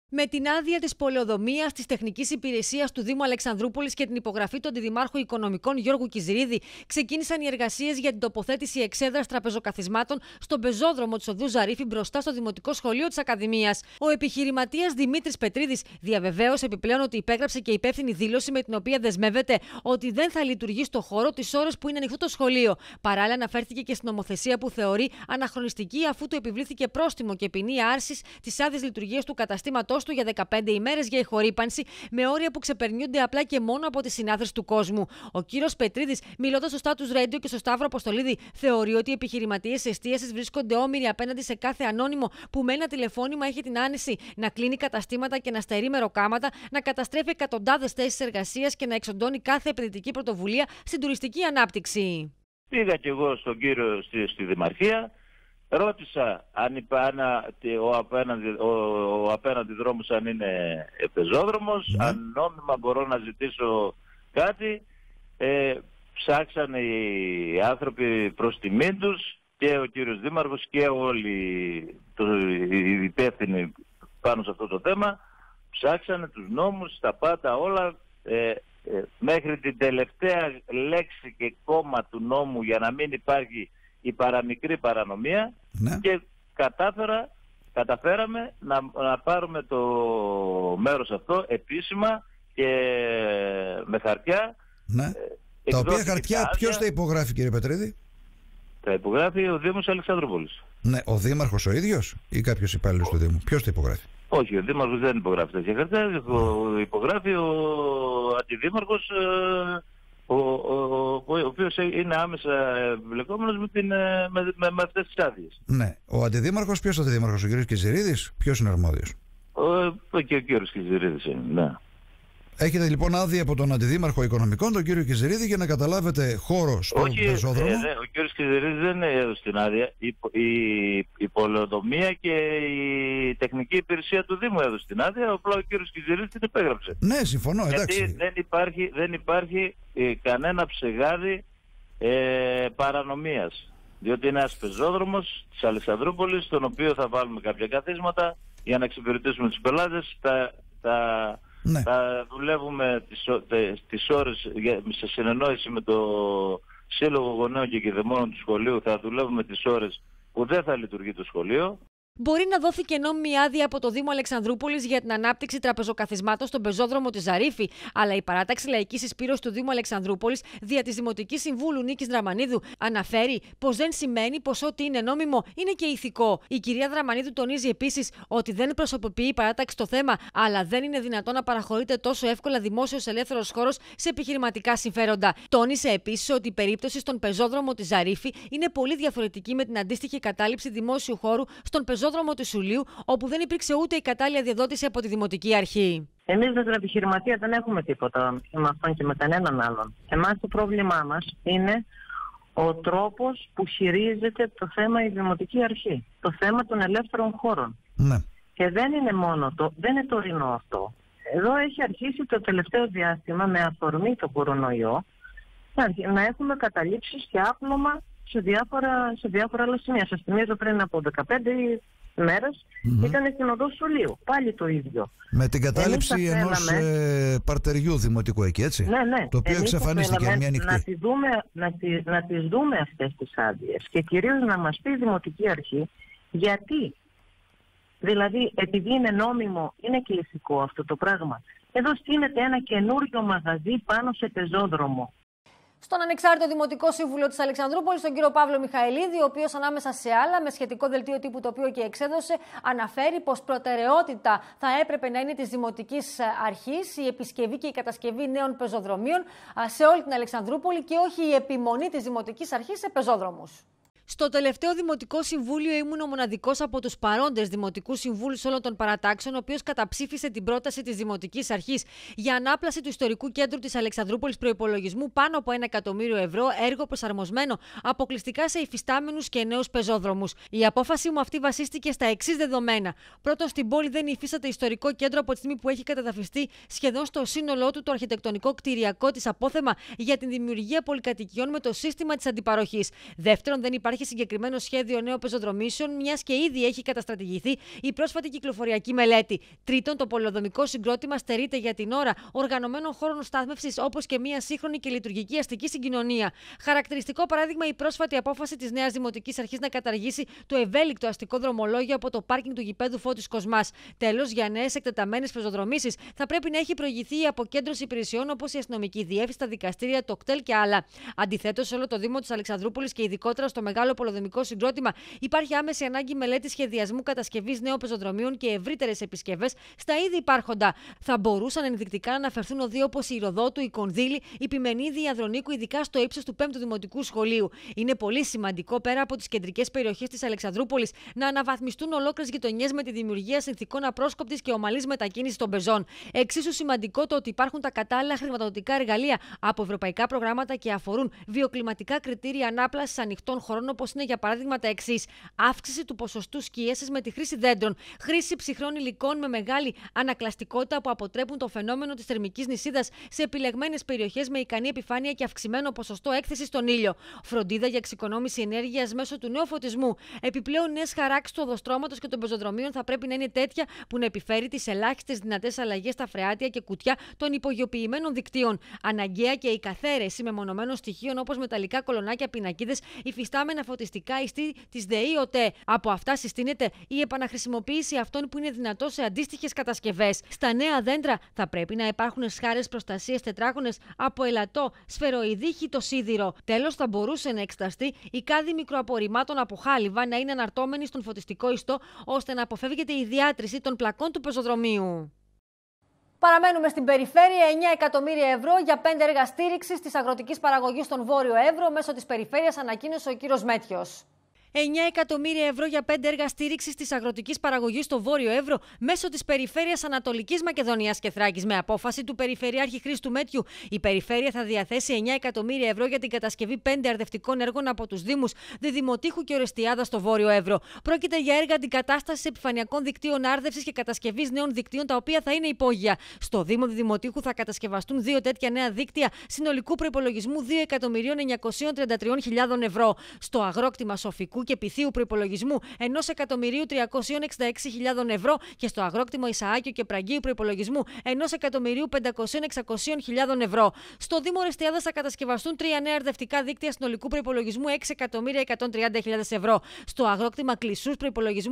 S1: Με την άδεια της πολεοδομίας της τεχνικής υπηρεσίας του Δήμου Αλεξανδρούπολης και την υπογραφή του Αντιδημάρχου Οικονομικών Γιώργου Κιζηρίδη, ξεκίνησαν οι εργασίες για την τοποθέτηση εξέδρας τραπεζοκαθισμάτων στον πεζόδρομο της οδού Ζαρίφη μπροστά στο Δημοτικό Σχολείο της Ακαδημίας. Ο επιχειρηματίας Δημήτρης Πετρίδης διαβεβαίωσε επιπλέον ότι υπέγραψε και υπεύθυνη δήλωση με την οποία δεσμεύεται ότι δεν θα λειτουργεί στο χώρο τις ώρες που είναι ανοιχτό το σχολείο. Παράλληλα, αναφέρθηκε και στην νομοθεσία που θεωρεί αναχρονιστική, αφού του επιβλήθηκε πρόστιμο και ποινή άρσης της άδειας λειτουργίας του καταστήματος του για 15 ημέρες για ηχορύπανση, με όρια που ξεπερνιούνται απλά και μόνο από τη συνάθρηση του κόσμου. Ο κύριος Πετρίδης, μιλώντας στο Status Radio και στο Σταύρο Αποστολίδη, θεωρεί ότι οι επιχειρηματίες εστίασης βρίσκονται όμοιροι απέναντι σε κάθε ανώνυμο που με ένα τηλεφώνημα έχει την άνεση να κλείνει καταστήματα και να στερεί μεροκάματα, να καταστρέφει εκατοντάδες θέσεις εργασίας και να εξοντώνει κάθε επενδυτική πρωτοβουλία στην τουριστική ανάπτυξη.
S7: Πήγα κι εγώ στον κύριο στη Δημαρχία. Ρώτησα αν ο απέναντι δρόμος αν είναι πεζόδρομος, αν νόμιμα μπορώ να ζητήσω κάτι. Ψάξανε οι άνθρωποι προς τιμήν τους, και ο κύριος Δήμαρχος και όλοι οι υπεύθυνοι πάνω σε αυτό το θέμα. Ψάξανε τους νόμους, τα πάντα όλα, μέχρι την τελευταία λέξη και κόμμα του νόμου για να μην υπάρχει η παραμικρή παρανομία, και καταφέραμε να πάρουμε το μέρος αυτό επίσημα και με χαρτιά.
S8: Ναι. Τα οποία χαρτιά ποιος τα υπογράφει, κύριε Πετρίδη?
S7: Τα υπογράφει ο Δήμος Αλεξανδρούπολης.
S8: Ναι, ο Δήμαρχος ο ίδιος ή κάποιος υπάλληλος του Δήμου? Ποιος τα υπογράφει?
S7: Όχι, ο Δήμαρχος δεν υπογράφει τέτοια χαρτιά. Υπογράφει ο Αντιδήμαρχος, ο οποίος είναι άμεσα εμπλεκόμενος με αυτές τις άδειες.
S8: Ναι. Ο Αντιδήμαρχος, ποιος είναι ο Αντιδήμαρχος? Ο κ. Κιζηρίδης? Ποιος είναι αρμόδιος?
S7: Και ο κ. Κιζηρίδης είναι, ναι.
S8: Έχετε λοιπόν άδεια από τον Αντιδήμαρχο Οικονομικών, τον κύριο Κιζηρίδη, για να καταλάβετε χώρο στον πεζόδρομο?
S7: Ο κ. Κιζηρίδης δεν έδωσε την άδεια. Η πολεοδομία και η τεχνική υπηρεσία του Δήμου έδωσε την άδεια. Απλά ο κ. Κιζηρίδης την υπέγραψε.
S8: Ναι, συμφωνώ, εντάξει.
S7: Γιατί δεν υπάρχει κανένα ψεγάδι παρανομίας. Διότι είναι ένας πεζόδρομος της Αλεξανδρούπολης, στον οποίο θα βάλουμε κάποια καθίσματα για να εξυπηρετήσουμε τους πελάτες.
S8: Ναι.
S7: Θα δουλεύουμε τις ώρες σε συνεννόηση με το Σύλλογο Γονέων και Κηδεμόνων του σχολείου. Θα δουλεύουμε τις ώρες που δεν θα λειτουργεί το σχολείο.
S1: Μπορεί να δόθηκε νόμιμη άδεια από το Δήμο Αλεξανδρούπολης για την ανάπτυξη τραπεζοκαθισμάτων στον πεζόδρομο της Ζαρίφη, αλλά η παράταξη Λαϊκής Εισπύρωσης του Δήμου Αλεξανδρούπολης δια της Δημοτικής Συμβούλου Νίκης Δραμανίδου αναφέρει πως δεν σημαίνει πως ό,τι είναι νόμιμο είναι και ηθικό. Η κυρία Δραμανίδου τονίζει επίσης ότι δεν προσωποποιεί η παράταξη το θέμα, αλλά δεν είναι δυνατόν να παραχωρείται τόσο εύκολα δημόσιος ελεύθερος χώρος σε επιχειρηματικά συμφέροντα. Τόνισε επίσης ότι η περίπτωση στον πεζόδρομο της Ζαρίφη είναι πολύ διαφορετική με την αντίστοιχη κατάληψη δημόσιου χώρου στον πεζόδρομο του Σουλίου, όπου δεν υπήρξε ούτε η κατάλληλη διαδότηση από τη Δημοτική Αρχή.
S9: Εμείς με την επιχειρηματία δεν έχουμε τίποτα με αυτόν και με κανέναν άλλον. Εμάς το πρόβλημά μας είναι ο τρόπος που χειρίζεται το θέμα η Δημοτική Αρχή. Το θέμα των ελεύθερων χώρων.
S8: Ναι.
S9: Και δεν είναι μόνο δεν είναι τωρινό αυτό. Εδώ έχει αρχίσει το τελευταίο διάστημα, με αφορμή το κορονοϊό, να έχουμε καταλήψεις και άπλωμα σε διάφορα άλλα σημεία. Σας θυμίζω, πριν από 15 μέρες ήταν στην οδό Σουλίου. Πάλι το ίδιο.
S8: Με την κατάληψη ενός παρτεριού δημοτικού εκεί, έτσι.
S9: Ναι.
S8: Το οποίο εξαφανίστηκε μια νυχτή.
S9: Να τις δούμε αυτές τις άδειες και κυρίως να μας πει η Δημοτική Αρχή γιατί. Δηλαδή, επειδή είναι νόμιμο, είναι και ηθικό αυτό το πράγμα. Εδώ στείνεται ένα καινούριο μαγαζί πάνω σε πεζόδρομο.
S1: Στον ανεξάρτητο Δημοτικό Σύμβουλο της Αλεξανδρούπολης, τον κύριο Παύλο Μιχαηλίδη, ο οποίος ανάμεσα σε άλλα, με σχετικό δελτίο τύπου το οποίο και εξέδωσε, αναφέρει πως προτεραιότητα θα έπρεπε να είναι της Δημοτικής Αρχής η επισκευή και η κατασκευή νέων πεζοδρομίων σε όλη την Αλεξανδρούπολη και όχι η επιμονή της Δημοτικής Αρχής σε πεζόδρομους. Στο τελευταίο Δημοτικό Συμβούλιο ήμουν ο μοναδικός από τους παρόντες Δημοτικούς Συμβούλους όλων των παρατάξεων, ο οποίος καταψήφισε την πρόταση της Δημοτικής Αρχής για ανάπλαση του ιστορικού κέντρου της Αλεξανδρούπολης προϋπολογισμού πάνω από 1 εκατομμύριο ευρώ, έργο προσαρμοσμένο αποκλειστικά σε υφιστάμενους και νέους πεζόδρομους. Η απόφαση μου αυτή βασίστηκε στα εξής δεδομένα. Πρώτον, στην πόλη δεν υφίσταται ιστορικό κέντρο από τη στιγμή που έχει καταδαφιστεί σχεδόν στο σύνολό του το αρχιτεκτονικό κτηριακό της απόθεμα για την δημιουργία πολυκατοικιών με το σύστημα της αντιπαροχής. Δεύτερον, δεν υπάρχει υπάρχει συγκεκριμένο σχέδιο νέων πεζοδρομήσεων, μιας και ήδη έχει καταστρατηγηθεί η πρόσφατη κυκλοφοριακή μελέτη. Τρίτον, το πολεοδομικό συγκρότημα στερείται για την ώρα οργανωμένων χώρων στάθμευσης, όπως και μια σύγχρονη και λειτουργική αστική συγκοινωνία. Χαρακτηριστικό παράδειγμα η πρόσφατη απόφαση της νέας Δημοτικής Αρχής να καταργήσει το ευέλικτο αστικό δρομολόγιο από το πάρκινγκ του γηπέδου Φώτης Κοσμάς. Τέλος, για νέες εκτεταμένες πεζοδρομήσεις θα πρέπει να έχει προηγηθεί η αποκέντρωση υπηρεσιών όπως η αστυνομική διεύθυνση, τα δικαστήρια, το κτέλ και άλλα. Αντιθέτως, σε όλο το Δήμο της Αλεξανδρούπολης και ειδικότερα στο μεγάλο πολεοδομικό συγκρότημα υπάρχει άμεση ανάγκη μελέτης σχεδιασμού κατασκευής νέων πεζοδρομίων και ευρύτερες επισκευές στα ήδη υπάρχοντα. Θα μπορούσαν ενδεικτικά να αναφερθούν οδοί όπως η Ηροδότου, η Κονδύλη, η Πιμενίδη, η Ανδρονίκου, ειδικά στο ύψος του 5ου Δημοτικού Σχολείου. Είναι πολύ σημαντικό πέρα από τις κεντρικές περιοχές της Αλεξανδρούπολης να αναβαθμιστούν ολόκληρες γειτονιές με τη δημιουργία συνθηκών απρόσκοπτης και ομαλής μετακίνησης των πεζών. Εξίσου σημαντικό το ότι υπάρχουν τα κατάλληλα χρηματοδοτικά εργαλεία από ευρωπαϊκά προγράμματα και αφορούν βιοκλιματικά κριτήρια ανάπλασης ανοιχτών χωρών, όπως είναι για παράδειγμα τα εξής: αύξηση του ποσοστού σκίασης με τη χρήση δέντρων, χρήση ψυχρών υλικών με μεγάλη ανακλαστικότητα που αποτρέπουν το φαινόμενο της θερμικής νησίδας σε επιλεγμένες περιοχές με ικανή επιφάνεια και αυξημένο ποσοστό έκθεσης στον ήλιο, φροντίδα για εξοικονόμηση ενέργειας μέσω του νέου φωτισμού. Επιπλέον, νέες χαράξεις του οδοστρώματος και των πεζοδρομίων θα πρέπει να είναι τέτοια που να επιφέρει τις ελάχιστες δυνατές αλλαγές στα φρεάτια και κουτιά των υπογειοποιημένων δικτύων. Αναγκαία και η καθαίρεση μεμονωμένων στοιχείων όπως μεταλλικά κολονάκια, πινακίδες, υφιστάμενα φωτιστικά ιστή της ΔΕΗ-ΟΤΕ. Από αυτά συστήνεται η επαναχρησιμοποίηση αυτών που είναι δυνατό σε αντίστοιχες κατασκευές. Στα νέα δέντρα θα πρέπει να υπάρχουν σχάρες προστασίας τετράγωνες από ελαττό σφαιροειδή χυτοσίδηρο. Τέλος, θα μπορούσε να εξεταστεί η κάδη μικροαπορριμμάτων από χάλιβα να είναι αναρτώμενη στον φωτιστικό ιστό, ώστε να αποφεύγεται η διάτρηση των πλακών του πεζοδρομίου. Παραμένουμε στην περιφέρεια. 9 εκατομμύρια ευρώ για 5 έργα στήριξης της αγροτικής παραγωγής στον Βόρειο Εύρο μέσω της περιφέρειας, ανακοίνωσε ο κύριος Μέτιος. 9 εκατομμύρια ευρώ για 5 έργα στήριξης της αγροτικής παραγωγής στο Βόρειο Εύρο μέσω της περιφέρειας Ανατολικής Μακεδονίας και Θράκης. Με απόφαση του Περιφερειάρχη Χρήστου Μέτιου, η περιφέρεια θα διαθέσει 9 εκατομμύρια ευρώ για την κατασκευή 5 αρδευτικών έργων από τους Δήμους Διδημοτήχου και Ορεστιάδα στο Βόρειο Εύρο. Πρόκειται για έργα αντικατάστασης επιφανειακών δικτύων άρδευσης και κατασκευής νέων δικτύων, τα οποία θα είναι υπόγεια. Στο Δήμο Διδημοτήχου θα κατασκευαστούν 2 τέτοια νέα δίκτυα συνολικού προϋπολογισμού 2.933.000 ευρώ. Στο αγρόκτημα Σοφικού και Πυθίου προϋπολογισμού 1.366.000 ευρώ και στο αγρόκτημα Ισαάκιο και Πραγγίου προϋπολογισμού 1.500.000 ευρώ. Στο Δήμο Ορεστιάδας θα κατασκευαστούν 3 νέα αρδευτικά δίκτυα συνολικού προϋπολογισμού 6.130.000 ευρώ. Στο αγρόκτημα Κλεισούς προϋπολογισμού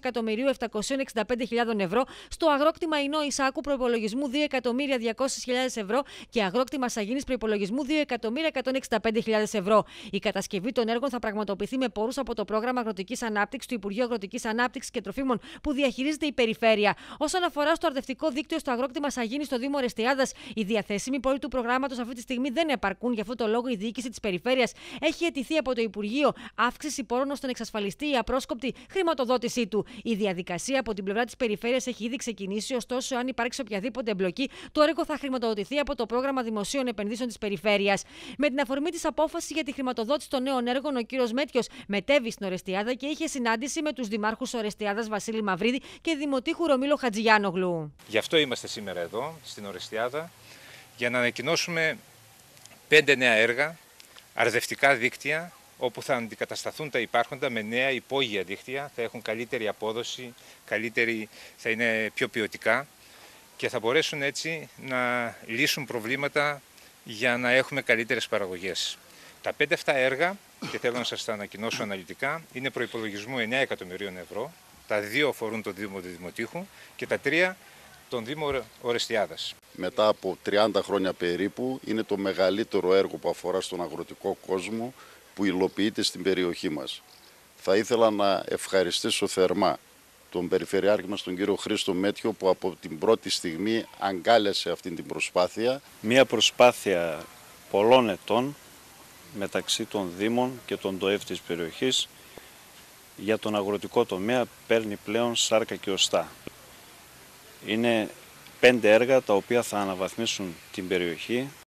S1: 1.765.000 ευρώ. Στο αγρόκτημα Ινώ Ισάκου προϋπολογισμού 2.200.000 ευρώ και αγρόκτημα Σαγίνης προϋπολογισμού 2.165.000 ευρώ. Η κατασκευή των έργων θα πραγματοποιηθεί με πόρους από το Πρόγραμμα Αγροτικής Ανάπτυξης του Υπουργείου Αγροτικής Ανάπτυξης και Τροφίμων που διαχειρίζεται η περιφέρεια. Όσον αφορά στο αρδευτικό δίκτυο στο αγρόκτημα Σαγίνη στο Δήμο Ορεστιάδας, οι διαθέσιμοι πόροι του προγράμματος αυτή τη στιγμή δεν επαρκούν. Γι' αυτό το λόγο η διοίκηση της περιφέρειας έχει αιτηθεί από το Υπουργείο αύξηση πόρων ώστε να εξασφαλιστεί η απρόσκοπτη χρηματοδότησή του. Η διαδικασία από την πλευρά της περιφέρειας έχει ήδη ξεκινήσει, ωστόσο, αν υπάρξει οποιαδήποτε εμπλοκή, το έργο θα χρηματοδοτηθεί από το Πρόγραμμα Δημοσίων Επενδύσεων της περιφέρειας. Με την αφορμή της απόφασης για τη χρηματοδότηση των νέων έργων, ο κύριος Μέτιος μετέβη στην Ορεστιάδα και είχε συνάντηση με τους δημάρχους Ορεστιάδας Βασίλη Μαυρίδη και Δημοτήχου Ρωμήλο Χατζηγιάνογλου.
S10: Γι' αυτό είμαστε σήμερα εδώ στην Ορεστιάδα, για να ανακοινώσουμε 5 νέα έργα, αρδευτικά δίκτυα, όπου θα αντικατασταθούν τα υπάρχοντα με νέα υπόγεια δίκτυα, θα έχουν καλύτερη απόδοση, θα είναι πιο ποιοτικά και θα μπορέσουν έτσι να λύσουν προβλήματα για να έχουμε καλύτερες παραγωγές. Τα 5 αυτά έργα, και θέλω να σας τα ανακοινώσω αναλυτικά, είναι προϋπολογισμού 9 εκατομμυρίων ευρώ. Τα 2 αφορούν τον Δήμο Διδημοτήχου και τα 3 τον Δήμο Ορεστιάδας.
S11: Μετά από 30 χρόνια περίπου, είναι το μεγαλύτερο έργο που αφορά στον αγροτικό κόσμο που υλοποιείται στην περιοχή μας. Θα ήθελα να ευχαριστήσω θερμά τον Περιφερειάρχη μας, τον κύριο Χρήστο Μέτιο, που από την πρώτη στιγμή αγκάλιασε αυτή την προσπάθεια.
S12: Μία προσπάθεια πολλών ετών μεταξύ των Δήμων και των ΔΟΕΒ της περιοχής για τον αγροτικό τομέα παίρνει πλέον σάρκα και οστά. Είναι 5 έργα τα οποία θα αναβαθμίσουν την περιοχή.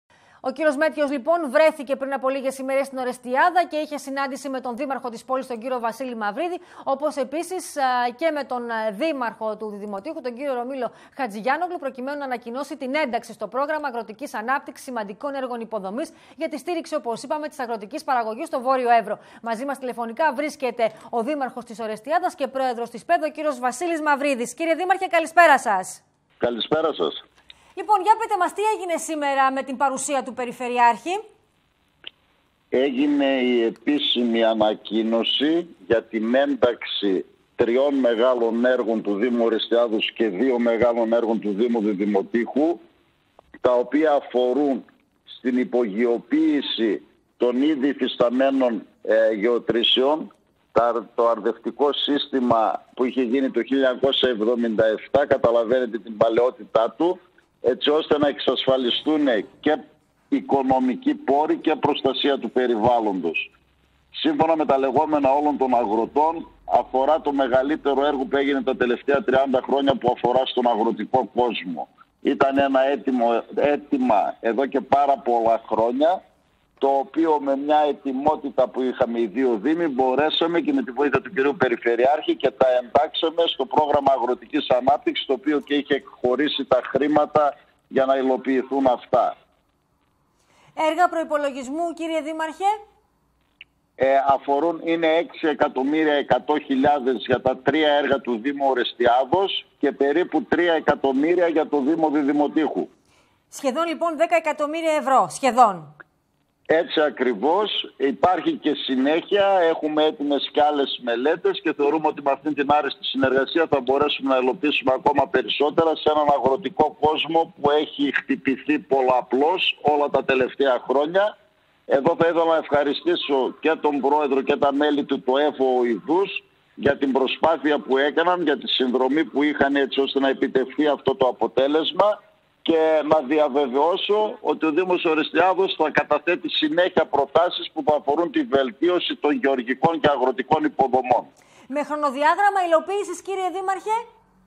S1: Ο κύριος Μέτιος, λοιπόν, βρέθηκε πριν από λίγες ημέρες στην Ορεστιάδα και είχε συνάντηση με τον δήμαρχο της πόλης, τον κύριο Βασίλη Μαυρίδη, όπως επίσης και με τον δήμαρχο του Δημοτήχου, τον κύριο Ρωμήλο Χατζηγιάννογλου, προκειμένου να ανακοινώσει την ένταξη στο πρόγραμμα αγροτικής ανάπτυξης σημαντικών έργων υποδομής για τη στήριξη, όπως είπαμε, της αγροτικής παραγωγής στο Βόρειο Εύρο. Μαζί μας τηλεφωνικά βρίσκεται ο δήμαρχος της Ορεστιάδας και πρόεδρος της ΠΕΔ, ο κύριος Βασίλης Μαυρίδης. Κύριε Δήμαρχε, καλησπέρα σας.
S13: Καλησπέρα σας.
S1: Λοιπόν, για πείτε μας, τι έγινε σήμερα με την παρουσία του Περιφερειάρχη?
S13: Έγινε η επίσημη ανακοίνωση για την ένταξη 3 μεγάλων έργων του Δήμου Ορεστιάδος και 2 μεγάλων έργων του Δήμου Δημοτήχου, τα οποία αφορούν στην υπογειοποίηση των ήδη υφισταμένων γεωτρήσεων, το αρδευτικό σύστημα που είχε γίνει το 1977, καταλαβαίνετε την παλαιότητά του, έτσι ώστε να εξασφαλιστούν και οικονομικοί πόροι και προστασία του περιβάλλοντος. Σύμφωνα με τα λεγόμενα όλων των αγροτών, αφορά το μεγαλύτερο έργο που έγινε τα τελευταία 30 χρόνια που αφορά στον αγροτικό κόσμο. Ήταν ένα αίτημα εδώ και πάρα πολλά χρόνια, το οποίο με μια ετοιμότητα που είχαμε οι 2 δήμοι μπορέσαμε και με τη βοήθεια του κυρίου Περιφερειάρχη και τα εντάξαμε στο πρόγραμμα αγροτικής ανάπτυξης, το οποίο και είχε εκχωρήσει τα χρήματα για να υλοποιηθούν αυτά.
S1: Έργα προϋπολογισμού, κύριε Δήμαρχε?
S13: Αφορούν, είναι 6.100.000 για τα 3 έργα του Δήμου Ορεστιάδος και περίπου 3 εκατομμύρια για το Δήμο Δημοτήχου.
S1: Σχεδόν λοιπόν 10 εκατομμύρια ευρώ, σχεδόν.
S13: Έτσι ακριβώς. Υπάρχει και συνέχεια. Έχουμε έτοιμες και άλλες μελέτες και θεωρούμε ότι με αυτήν την άριστη συνεργασία θα μπορέσουμε να υλοποιήσουμε ακόμα περισσότερα σε έναν αγροτικό κόσμο που έχει χτυπηθεί πολλαπλώς όλα τα τελευταία χρόνια. Εδώ θα ήθελα να ευχαριστήσω και τον Πρόεδρο και τα μέλη του ΤΟΕΦΟ Ιδούς για την προσπάθεια που έκαναν, για τη συνδρομή που είχαν έτσι ώστε να επιτευχθεί αυτό το αποτέλεσμα. Και να διαβεβαιώσω ότι ο Δήμος Ορεστιάδος θα καταθέτει συνέχεια προτάσεις που θα αφορούν τη βελτίωση των γεωργικών και αγροτικών υποδομών.
S1: Με χρονοδιάγραμμα υλοποίησης, κύριε Δήμαρχε?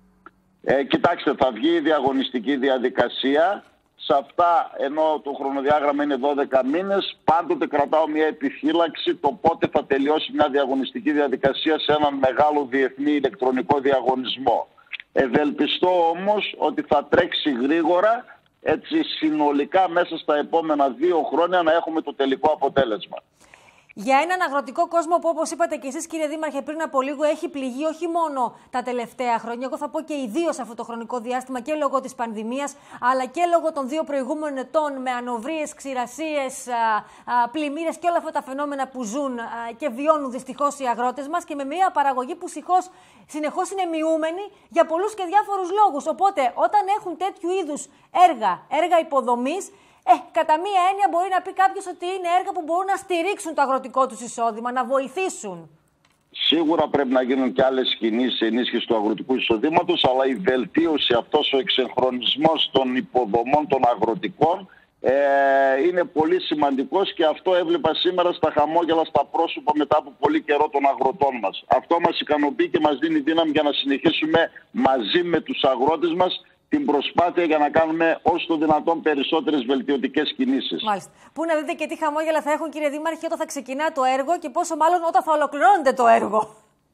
S13: Κοιτάξτε, θα βγει η διαγωνιστική διαδικασία. Σε αυτά, ενώ το χρονοδιάγραμμα είναι 12 μήνες, πάντοτε κρατάω μια επιφύλαξη το πότε θα τελειώσει μια διαγωνιστική διαδικασία σε έναν μεγάλο διεθνή ηλεκτρονικό διαγωνισμό. Ευελπιστώ όμως ότι θα τρέξει γρήγορα, έτσι συνολικά μέσα στα επόμενα 2 χρόνια να έχουμε το τελικό αποτέλεσμα.
S1: Για έναν αγροτικό κόσμο που, όπως είπατε και εσείς, κύριε Δήμαρχε, πριν από λίγο έχει πληγεί όχι μόνο τα τελευταία χρόνια, εγώ θα πω και ιδίως αυτό το χρονικό διάστημα και λόγω της πανδημίας, αλλά και λόγω των 2 προηγούμενων ετών με ανοβρίες, ξηρασίες, πλημμύρες και όλα αυτά τα φαινόμενα που ζουν και βιώνουν δυστυχώς οι αγρότες μας και με μια παραγωγή που συνεχώς είναι μειούμενη για πολλούς και διάφορους λόγους. Οπότε, όταν έχουν τέτοιου είδους έργα υποδομής, κατά μία έννοια μπορεί να πει κάποιος ότι είναι έργα που μπορούν να στηρίξουν το αγροτικό τους εισόδημα, να βοηθήσουν.
S13: Σίγουρα πρέπει να γίνουν και άλλες κινήσεις ενίσχυσης του αγροτικού εισοδήματος, αλλά η βελτίωση, αυτός ο εξυγχρονισμός των υποδομών των αγροτικών είναι πολύ σημαντικός και αυτό έβλεπα σήμερα στα χαμόγελα, στα πρόσωπα μετά από πολύ καιρό των αγροτών μας. Αυτό μας ικανοποιεί και μας δίνει δύναμη για να συνεχίσουμε μαζί με τους αγρότες μας την προσπάθεια για να κάνουμε όσο το δυνατόν περισσότερες βελτιωτικές κινήσεις.
S1: Μάλιστα. Πού να δείτε και τι χαμόγελα θα έχουν, κύριε Δήμαρχε, όταν θα ξεκινά το έργο και πόσο μάλλον όταν θα ολοκληρώνεται το έργο.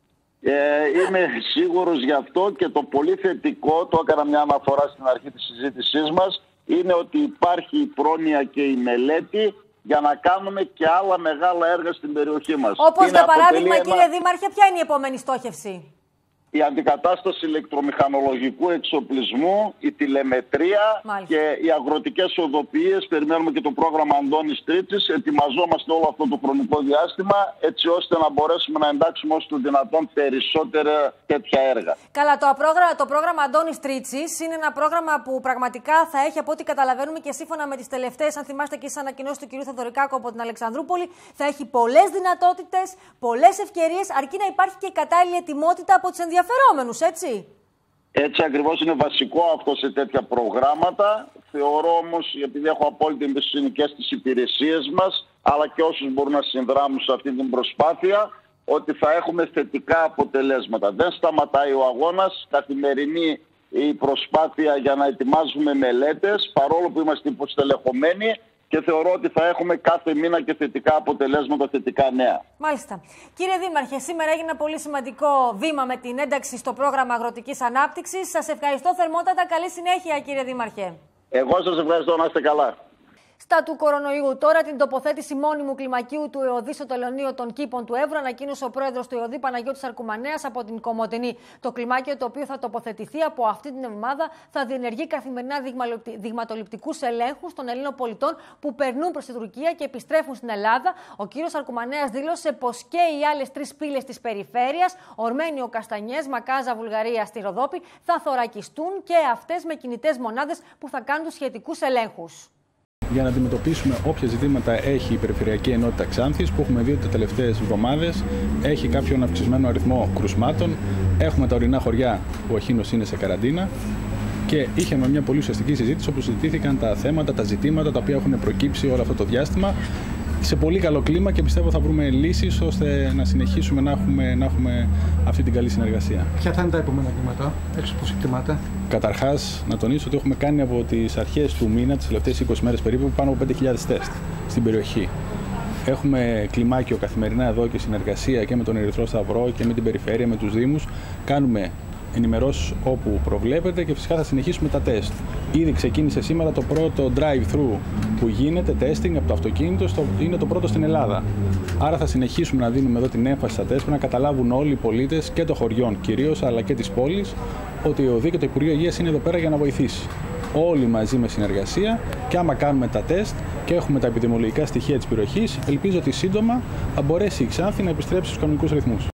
S13: Είμαι σίγουρος γι' αυτό και το πολύ θετικό, το έκανα μια αναφορά στην αρχή της συζήτησής μας, είναι ότι υπάρχει η πρόνοια και η μελέτη για να κάνουμε και άλλα μεγάλα έργα στην περιοχή μας.
S1: Όπως για παράδειγμα, κύριε Δήμαρχε, ποια είναι η επόμενη στόχευση?
S13: Η αντικατάσταση ηλεκτρομηχανολογικού εξοπλισμού, η τηλεμετρία και οι αγροτικές οδοποιίες. Περιμένουμε και το πρόγραμμα Αντώνης Τρίτσης. Ετοιμαζόμαστε όλο αυτό το χρονικό διάστημα έτσι ώστε να μπορέσουμε να εντάξουμε όσο το δυνατόν περισσότερα τέτοια έργα.
S1: Καλά, το πρόγραμμα Αντώνης Τρίτσης είναι ένα πρόγραμμα που πραγματικά θα έχει, από ό,τι καταλαβαίνουμε και σύμφωνα με τις τελευταίες, αν θυμάστε και τις ανακοινώσεις του κ. Θεοδωρικάκου από την Αλεξανδρούπολη, θα έχει πολλές δυνατότητες, πολλές ευκαιρίες, αρκεί να υπάρχει και κατάλληλη ετοιμότητα από τους ενδιαφερόμενους, έτσι.
S13: Έτσι ακριβώς, είναι βασικό αυτό σε τέτοια προγράμματα. Θεωρώ όμως, επειδή έχω απόλυτη εμπιστοσύνη και στις υπηρεσίες μας, αλλά και όσους μπορούν να συνδράμουν σε αυτή την προσπάθεια, ότι θα έχουμε θετικά αποτελέσματα. Δεν σταματάει ο αγώνας, καθημερινή η προσπάθεια για να ετοιμάζουμε μελέτες, παρόλο που είμαστε υποστελεχωμένοι, και θεωρώ ότι θα έχουμε κάθε μήνα και θετικά αποτελέσματα, θετικά νέα.
S1: Μάλιστα. Κύριε Δήμαρχε, σήμερα έγινε ένα πολύ σημαντικό βήμα με την ένταξη στο πρόγραμμα αγροτικής ανάπτυξης. Σας ευχαριστώ θερμότατα. Καλή συνέχεια, κύριε Δήμαρχε.
S13: Εγώ σας ευχαριστώ, να είστε καλά.
S1: Στα του κορονοϊού, τώρα την τοποθέτηση μόνιμου κλιμακίου του ΕΟΔΗ στο τελωνείο των κήπων του Εύρου ανακοίνωσε ο πρόεδρος του ΕΟΔΗ Παναγιώτης Αρκουμανέας από την Κομοτηνή. Το κλιμάκιο, το οποίο θα τοποθετηθεί από αυτή την εβδομάδα, θα διενεργεί καθημερινά δειγματοληπτικούς ελέγχους των Ελλήνων πολιτών που περνούν προς την Τουρκία και επιστρέφουν στην Ελλάδα. Ο κύριος Αρκουμανέας δήλωσε πως και οι άλλες 3 πύλες της περιφέρειας, Ορμένιο, Καστανιές, Μακάζα, Βουλγαρία, στη Ροδόπη, θα θωρακιστούν και αυτές με κινητές μονάδες που θα κάνουν σχετικούς ελέγχους.
S14: Για να αντιμετωπίσουμε όποια ζητήματα έχει η Περιφερειακή Ενότητα Ξάνθης, που έχουμε δει ότι τις τελευταίες εβδομάδες έχει κάποιον αυξημένο αριθμό κρουσμάτων. Έχουμε τα ορεινά χωριά που ο Αχίνος είναι σε καραντίνα και είχαμε μια πολύ ουσιαστική συζήτηση όπου συζητήθηκαν τα θέματα, τα ζητήματα τα οποία έχουν προκύψει όλο αυτό το διάστημα σε πολύ καλό κλίμα και πιστεύω θα βρούμε λύσεις ώστε να συνεχίσουμε να έχουμε αυτή την καλή συνεργασία.
S15: Ποια θα είναι τα επόμενα βήματα, έξω από εκτιμάται?
S14: Καταρχάς, να τονίσω ότι έχουμε κάνει από τις αρχές του μήνα, τις τελευταίες 20 μέρες περίπου, πάνω από 5.000 τεστ στην περιοχή. Έχουμε κλιμάκιο καθημερινά εδώ και συνεργασία και με τον Ερυθρό Σταυρό και με την περιφέρεια, με τους Δήμους. Κάνουμε ενημερώσεις όπου προβλέπεται και φυσικά θα συνεχίσουμε τα τεστ. Ήδη ξεκίνησε σήμερα το πρώτο drive-thru που γίνεται, testing από το αυτοκίνητο, είναι το πρώτο στην Ελλάδα. Άρα θα συνεχίσουμε να δίνουμε εδώ την έμφαση στα τεστ, να καταλάβουν όλοι οι πολίτες και των χωριών κυρίως, αλλά και της πόλης, ότι η ΕΟΔΗ και το Υπουργείο Υγείας είναι εδώ πέρα για να βοηθήσει. Όλοι μαζί με συνεργασία και άμα κάνουμε τα τεστ και έχουμε τα επιδημιολογικά στοιχεία της περιοχής, ελπίζω ότι σύντομα θα μπορέσει η Ξάνθη να επιστρέψει στους κανονικούς ρυθμούς.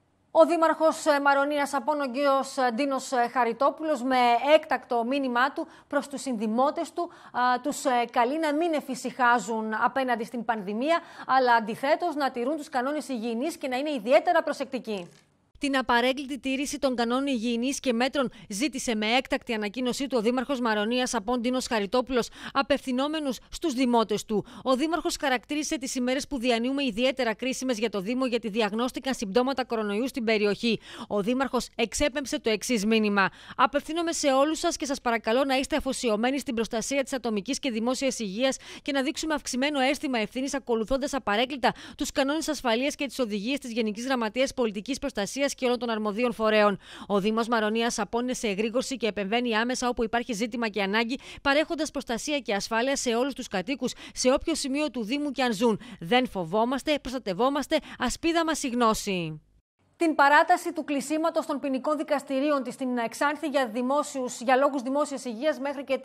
S1: Ο Δήμαρχος Μαρονίας Απών, ο κύριος Ντίνος Χαριτόπουλος, με έκτακτο μήνυμά του προς τους συνδημότες του, τους καλεί να μην εφησυχάζουν απέναντι στην πανδημία, αλλά αντιθέτως να τηρούν τους κανόνες υγιεινής και να είναι ιδιαίτερα προσεκτικοί. Την απαρέγκλητη τήρηση των κανόνων υγιεινής και μέτρων ζήτησε με έκτακτη ανακοίνωσή του ο Δήμαρχος Μαρονίας Απών Ντίνος Χαριτόπουλος, απευθυνόμενος στους δημότες του. Ο Δήμαρχος χαρακτήρισε τις ημέρες που διανύουμε ιδιαίτερα κρίσιμες για το Δήμο, γιατί διαγνώστηκαν συμπτώματα κορονοϊού στην περιοχή. Ο Δήμαρχος εξέπεμψε το εξής μήνυμα: απευθύνομαι σε όλους σας και σας παρακαλώ να είστε αφοσιωμένοι στην προστασία της ατομικής και δημόσιας υγείας και να δείξουμε αυξημένο αίσθημα ευθύνης, ακολουθώντας απαρέγκλητα τους κανόνες ασφαλείας και τις οδηγίες της Γενικής Γραμματείας Πολιτικής Προστασίας και όλων των αρμοδίων φορέων. Ο Δήμος Μαρονίας Απών είναι σε εγρήγορση και επεμβαίνει άμεσα όπου υπάρχει ζήτημα και ανάγκη, παρέχοντας προστασία και ασφάλεια σε όλους τους κατοίκους, σε όποιο σημείο του Δήμου και αν ζουν. Δεν φοβόμαστε, προστατευόμαστε, ασπίδα μας η γνώση. Την παράταση του κλεισίματος των ποινικών δικαστηρίων της στην Ξάνθη για λόγους δημόσιας υγείας μέχρι και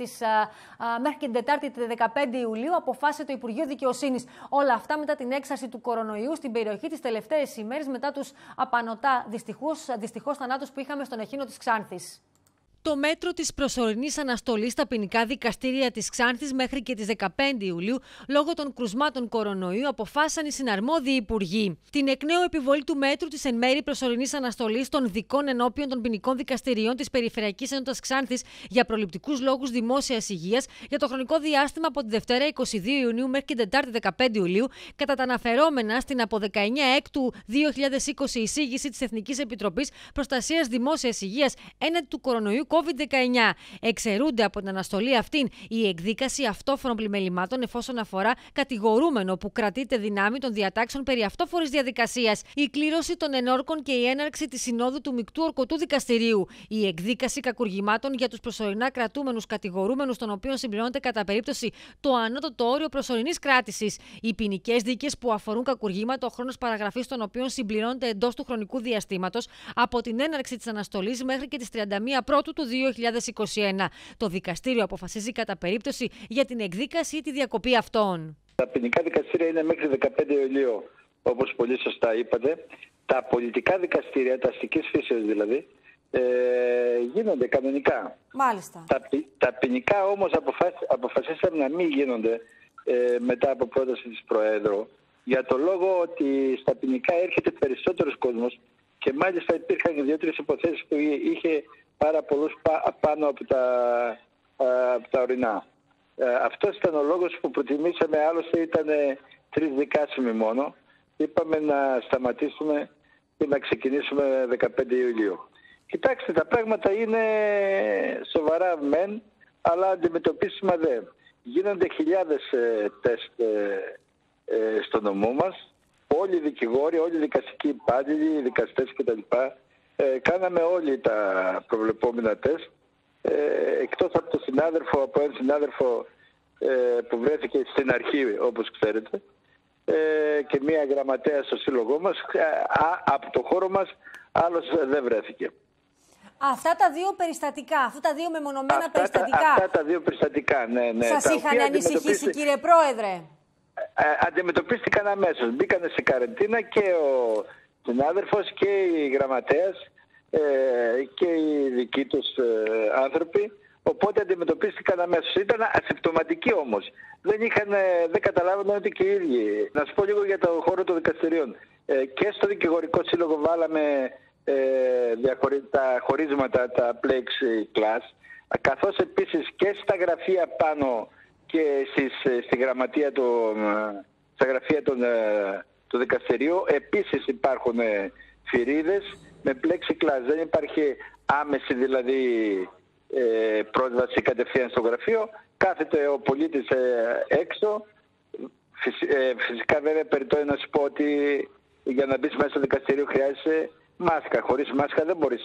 S1: την Τετάρτη 15 Ιουλίου αποφάσισε το Υπουργείο Δικαιοσύνης. Όλα αυτά μετά την έξαρση του κορονοϊού στην περιοχή τις τελευταίες ημέρες, μετά τους απανωτά δυστυχώς θανάτους που είχαμε στον Αχίνο της Ξάνθης. Το μέτρο της προσωρινής αναστολής στα ποινικά δικαστήρια της Ξάνθης μέχρι και τις 15 Ιουλίου, λόγω των κρουσμάτων κορονοϊού, αποφάσισαν οι συναρμόδιοι υπουργοί. Την εκ νέου επιβολή του μέτρου της εν μέρη προσωρινής αναστολής των δικών ενώπιον των ποινικών δικαστηριών της Περιφερειακής Ενότητας Ξάνθης για προληπτικούς λόγους δημόσιας υγείας για το χρονικό διάστημα από τη Δευτέρα 22 Ιουνίου μέχρι την Τετάρτη 15 Ιουλίου, κατά τα αναφερόμενα στην από 19 Έκτου 2020 εισήγηση της Εθνικής Επιτροπής Προστασίας Δημόσιας Υγείας έναντι του κορονοϊού COVID-19. Εξαιρούνται από την αναστολή αυτήν η εκδίκαση αυτόφωνων πλημελημάτων εφόσον αφορά κατηγορούμενο που κρατείται δυνάμει των διατάξεων περί αυτόφορης διαδικασίας, η κλήρωση των ενόρκων και η έναρξη της συνόδου του μεικτού ορκωτού δικαστηρίου, η εκδίκαση κακουργημάτων για τους προσωρινά κρατούμενους κατηγορούμενους, των οποίων συμπληρώνεται κατά περίπτωση το ανώτατο όριο προσωρινής κράτησης, οι ποινικές δίκες που αφορούν κακουργήματα, ο χρόνος παραγραφής των οποίων συμπληρώνεται εντός του χρονικού διαστήματος από την έναρξη της αναστολής μέχρι και τις 31 Πρώτου του 2021. Το δικαστήριο αποφασίζει κατά περίπτωση για την εκδίκαση ή τη διακοπή αυτών.
S16: Τα ποινικά δικαστήρια είναι μέχρι 15 Ιουλίου, όπως πολύ σωστά είπατε. Τα πολιτικά δικαστήρια, τα αστικής φύσεως δηλαδή, γίνονται κανονικά.
S1: Μάλιστα.
S16: Τα ποινικά όμως αποφασίσαμε να μην γίνονται μετά από πρόταση της Προέδρου, για το λόγο ότι στα ποινικά έρχεται περισσότερος κόσμος και μάλιστα υπήρχαν 2-3 υποθέσεις που είχε πάρα πολλούς πάνω από τα ορεινά. Αυτός ήταν ο λόγος που προτιμήσαμε, άλλωστε ήταν 3 δικάσιμοι μόνο. Είπαμε να σταματήσουμε και να ξεκινήσουμε 15 Ιουλίου. Κοιτάξτε, τα πράγματα είναι σοβαρά μεν, αλλά αντιμετωπίσιμα δε. γίνονται χιλιάδες τεστ στο νομό μας. Όλοι οι δικηγόροι, όλοι οι δικαστικοί υπάλληλοι, οι δικαστές κτλ. Κάναμε όλοι τα προβλεπόμενα τεστ. Εκτός από έναν συνάδελφο που βρέθηκε στην αρχή, όπως ξέρετε, και μία γραμματέα στο σύλλογό μας, από το χώρο μας άλλος δεν βρέθηκε.
S1: Αυτά τα δύο περιστατικά, αυτά τα δύο μεμονωμένα περιστατικά.
S16: Αυτά τα δύο περιστατικά, ναι.
S1: Σας είχαν ανησυχήσει, κύριε Πρόεδρε?
S16: Αντιμετωπίστηκαν αμέσως. Μπήκανε σε καραντίνα και ο συνάδελφος και η γραμματέας και οι δικοί τους άνθρωποι. Οπότε αντιμετωπίστηκαν αμέσως. Ήταν ασυμπτωματικοί όμως. Δεν καταλάβαιναν ότι και οι ίδιοι. Να σου πω λίγο για το χώρο των δικαστηρίων. Και στο δικηγορικό σύλλογο βάλαμε τα χωρίσματα, τα plexiglass, καθώς επίσης και στα γραφεία πάνω και στη γραμματεία στα γραφεία του δικαστηρίου επίσης υπάρχουν θηρίδες με plexiglass. Δεν υπάρχει άμεση δηλαδή πρόσβαση κατευθείαν στο γραφείο. Κάθεται ο πολίτης έξω. Φυσικά βέβαια περιττό να σου πω ότι για να μπεις μέσα στο δικαστήριο χρειάζεσαι μάσκα. Χωρίς μάσκα δεν μπορείς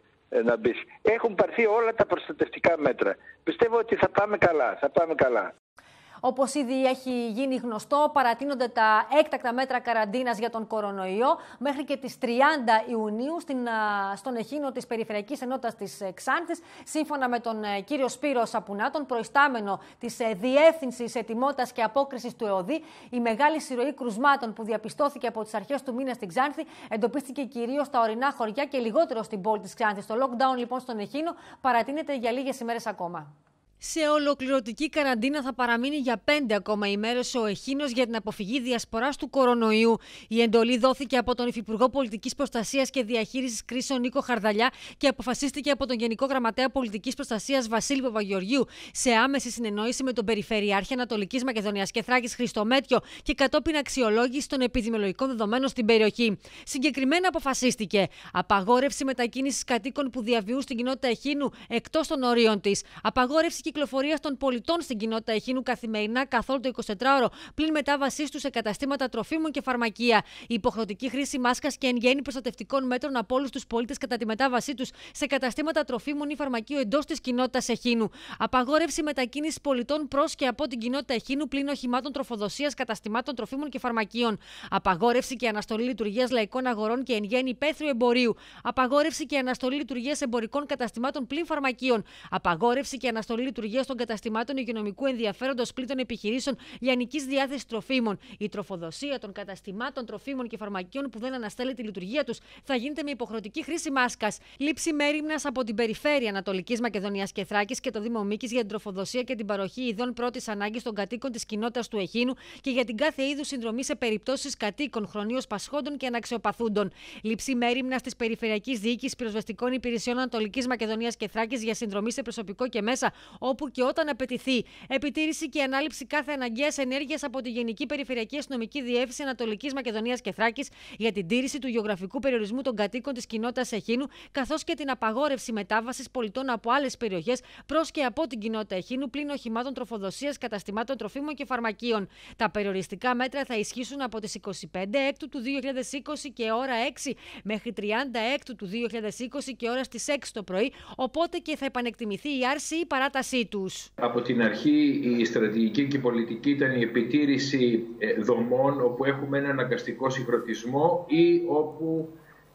S16: να μπεις. Έχουν πάρθει όλα τα προστατευτικά μέτρα. Πιστεύω ότι θα πάμε καλά.
S1: Όπως ήδη έχει γίνει γνωστό, παρατείνονται τα έκτακτα μέτρα καραντίνας για τον κορονοϊό μέχρι και τις 30 Ιουνίου στον εχήνο της Περιφερειακής Ενότητας της Ξάνθης. Σύμφωνα με τον κύριο Σπύρο Σαπουνά, τον προϊστάμενο της Διεύθυνσης Ετοιμότητας και Απόκρισης του ΕΟΔΗ, η μεγάλη συρροή κρουσμάτων που διαπιστώθηκε από τις αρχές του μήνα στην Ξάνθη εντοπίστηκε κυρίως στα ορεινά χωριά και λιγότερο στην πόλη της Ξάνθης. Το lockdown λοιπόν στον εχήνο παρατείνεται για λίγες ημέρες ακόμα. Σε ολοκληρωτική καραντίνα θα παραμείνει για 5 ακόμα ημέρες ο εχήνος για την αποφυγή διασποράς του κορονοϊού. Η εντολή δόθηκε από τον Υφυπουργό Πολιτικής Προστασίας και Διαχείρισης Κρίσεων Νίκο Χαρδαλιά και αποφασίστηκε από τον Γενικό Γραμματέα Πολιτικής Προστασίας Βασίλη Παπαγεωργίου σε άμεση συνεννόηση με τον Περιφερειάρχη Ανατολικής Μακεδονίας και Θράκης Χρήστο Μέτιο και κατόπιν αξιολόγηση των επιδημιολογικών δεδομένων στην περιοχή. Συγκεκριμένα αποφασίστηκε απαγόρευση μετακίνησης κατοίκων που διαβιούν στην κοινότητα εχήνου εκτός των ορίων της, απαγόρευση κυκλοφορίας των πολιτών στην κοινότητα εχήνου καθημερινά καθ' όλο το 24ωρο, πλην μετάβασής τους σε καταστήματα τροφίμων και φαρμακεία. Η υποχρεωτική χρήση μάσκας και εν γέννη προστατευτικών μέτρων από όλους τους πολίτες κατά τη μετάβασή τους σε καταστήματα τροφίμων ή φαρμακείου εντός της κοινότητας εχήνου. Απαγόρευση μετακίνησης πολιτών προς και από την κοινότητα εχήνου πλην οχημάτων τροφοδοσίας, καταστημάτων τροφίμων και φαρμακείων. Απαγόρευση και αναστολή λειτουργίας λαϊκών αγορών και εν γέννη υπαίθριου εμπορίου. Απαγόρευση και αναστολή λειτουργίας εμπορικών καταστημάτων πλην φαρμακείων. Απαγόρευση και αναστολή λειτουργίας των καταστημάτων υγειονομικού ενδιαφέροντος πλήτων επιχειρήσεων λιανικής διάθεσης τροφίμων. Η τροφοδοσία των καταστημάτων τροφίμων και φαρμακείων που δεν αναστέλει τη λειτουργία τους θα γίνεται με υποχρεωτική χρήση μάσκας. Λήψη μέριμνας από την Περιφέρεια Ανατολικής Μακεδονίας και Θράκης και το Δήμο Μίκης για την τροφοδοσία και την παροχή ειδών πρώτης ανάγκης των κατοίκων της κοινότητας του εχήνου και για την κάθε είδους συνδρομή σε περιπτώσεις κατοίκων, χρονίως πασχόντων και αναξιοπαθούντων. Λήψη μέριμνας της Περιφερειακής Διοίκησης Πυροσβεστικών Υπηρεσιών Ανατολικής Μακεδονίας και Θράκης για συνδρομή σε προσωπικό και μέσα όπου και όταν απαιτηθεί. Επιτήρηση και ανάληψη κάθε αναγκαίας ενέργειας από τη Γενική Περιφερειακή Αστυνομική Διεύθυνση Ανατολικής Μακεδονίας και Θράκης για την τήρηση του γεωγραφικού περιορισμού των κατοίκων της κοινότητας εχήνου, καθώς και την απαγόρευση μετάβασης πολιτών από άλλες περιοχές προς και από την κοινότητα εχήνου, πλην οχημάτων τροφοδοσίας, καταστημάτων τροφίμων και φαρμακείων. Τα περιοριστικά μέτρα θα ισχύσουν από τις 25 Έκτου του 2020 και ώρα 6 μέχρι 30 Έκτου του 2020 και ώρα στις 6 το πρωί, οπότε και θα επανεκτιμηθεί η άρση ή παράτασή τους.
S17: Από την αρχή η στρατηγική και η πολιτική ήταν η επιτήρηση δομών όπου έχουμε ένα αναγκαστικό συγχρονισμό ή όπου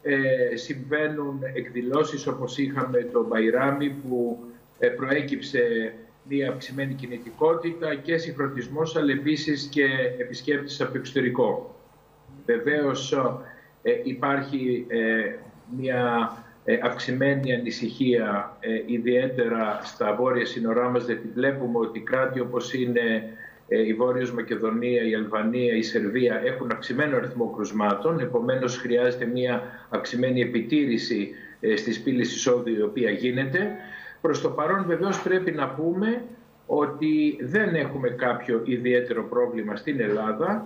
S17: συμβαίνουν εκδηλώσεις όπως είχαμε το Μπαϊράμι που προέκυψε μια αυξημένη κινητικότητα και συγχρονισμός, αλλά επίσης και επισκέπτες από το εξωτερικό. Βεβαίως υπάρχει μια αυξημένη ανησυχία, ιδιαίτερα στα βόρεια σύνορά μας, γιατί βλέπουμε ότι κράτη όπως είναι η Βόρειος Μακεδονία, η Αλβανία, η Σερβία έχουν αυξημένο αριθμό κρουσμάτων, επομένως χρειάζεται μια αυξημένη επιτήρηση στις πύλες εισόδου η οποία γίνεται. Προς το παρόν βεβαίως πρέπει να πούμε ότι δεν έχουμε κάποιο ιδιαίτερο πρόβλημα στην Ελλάδα.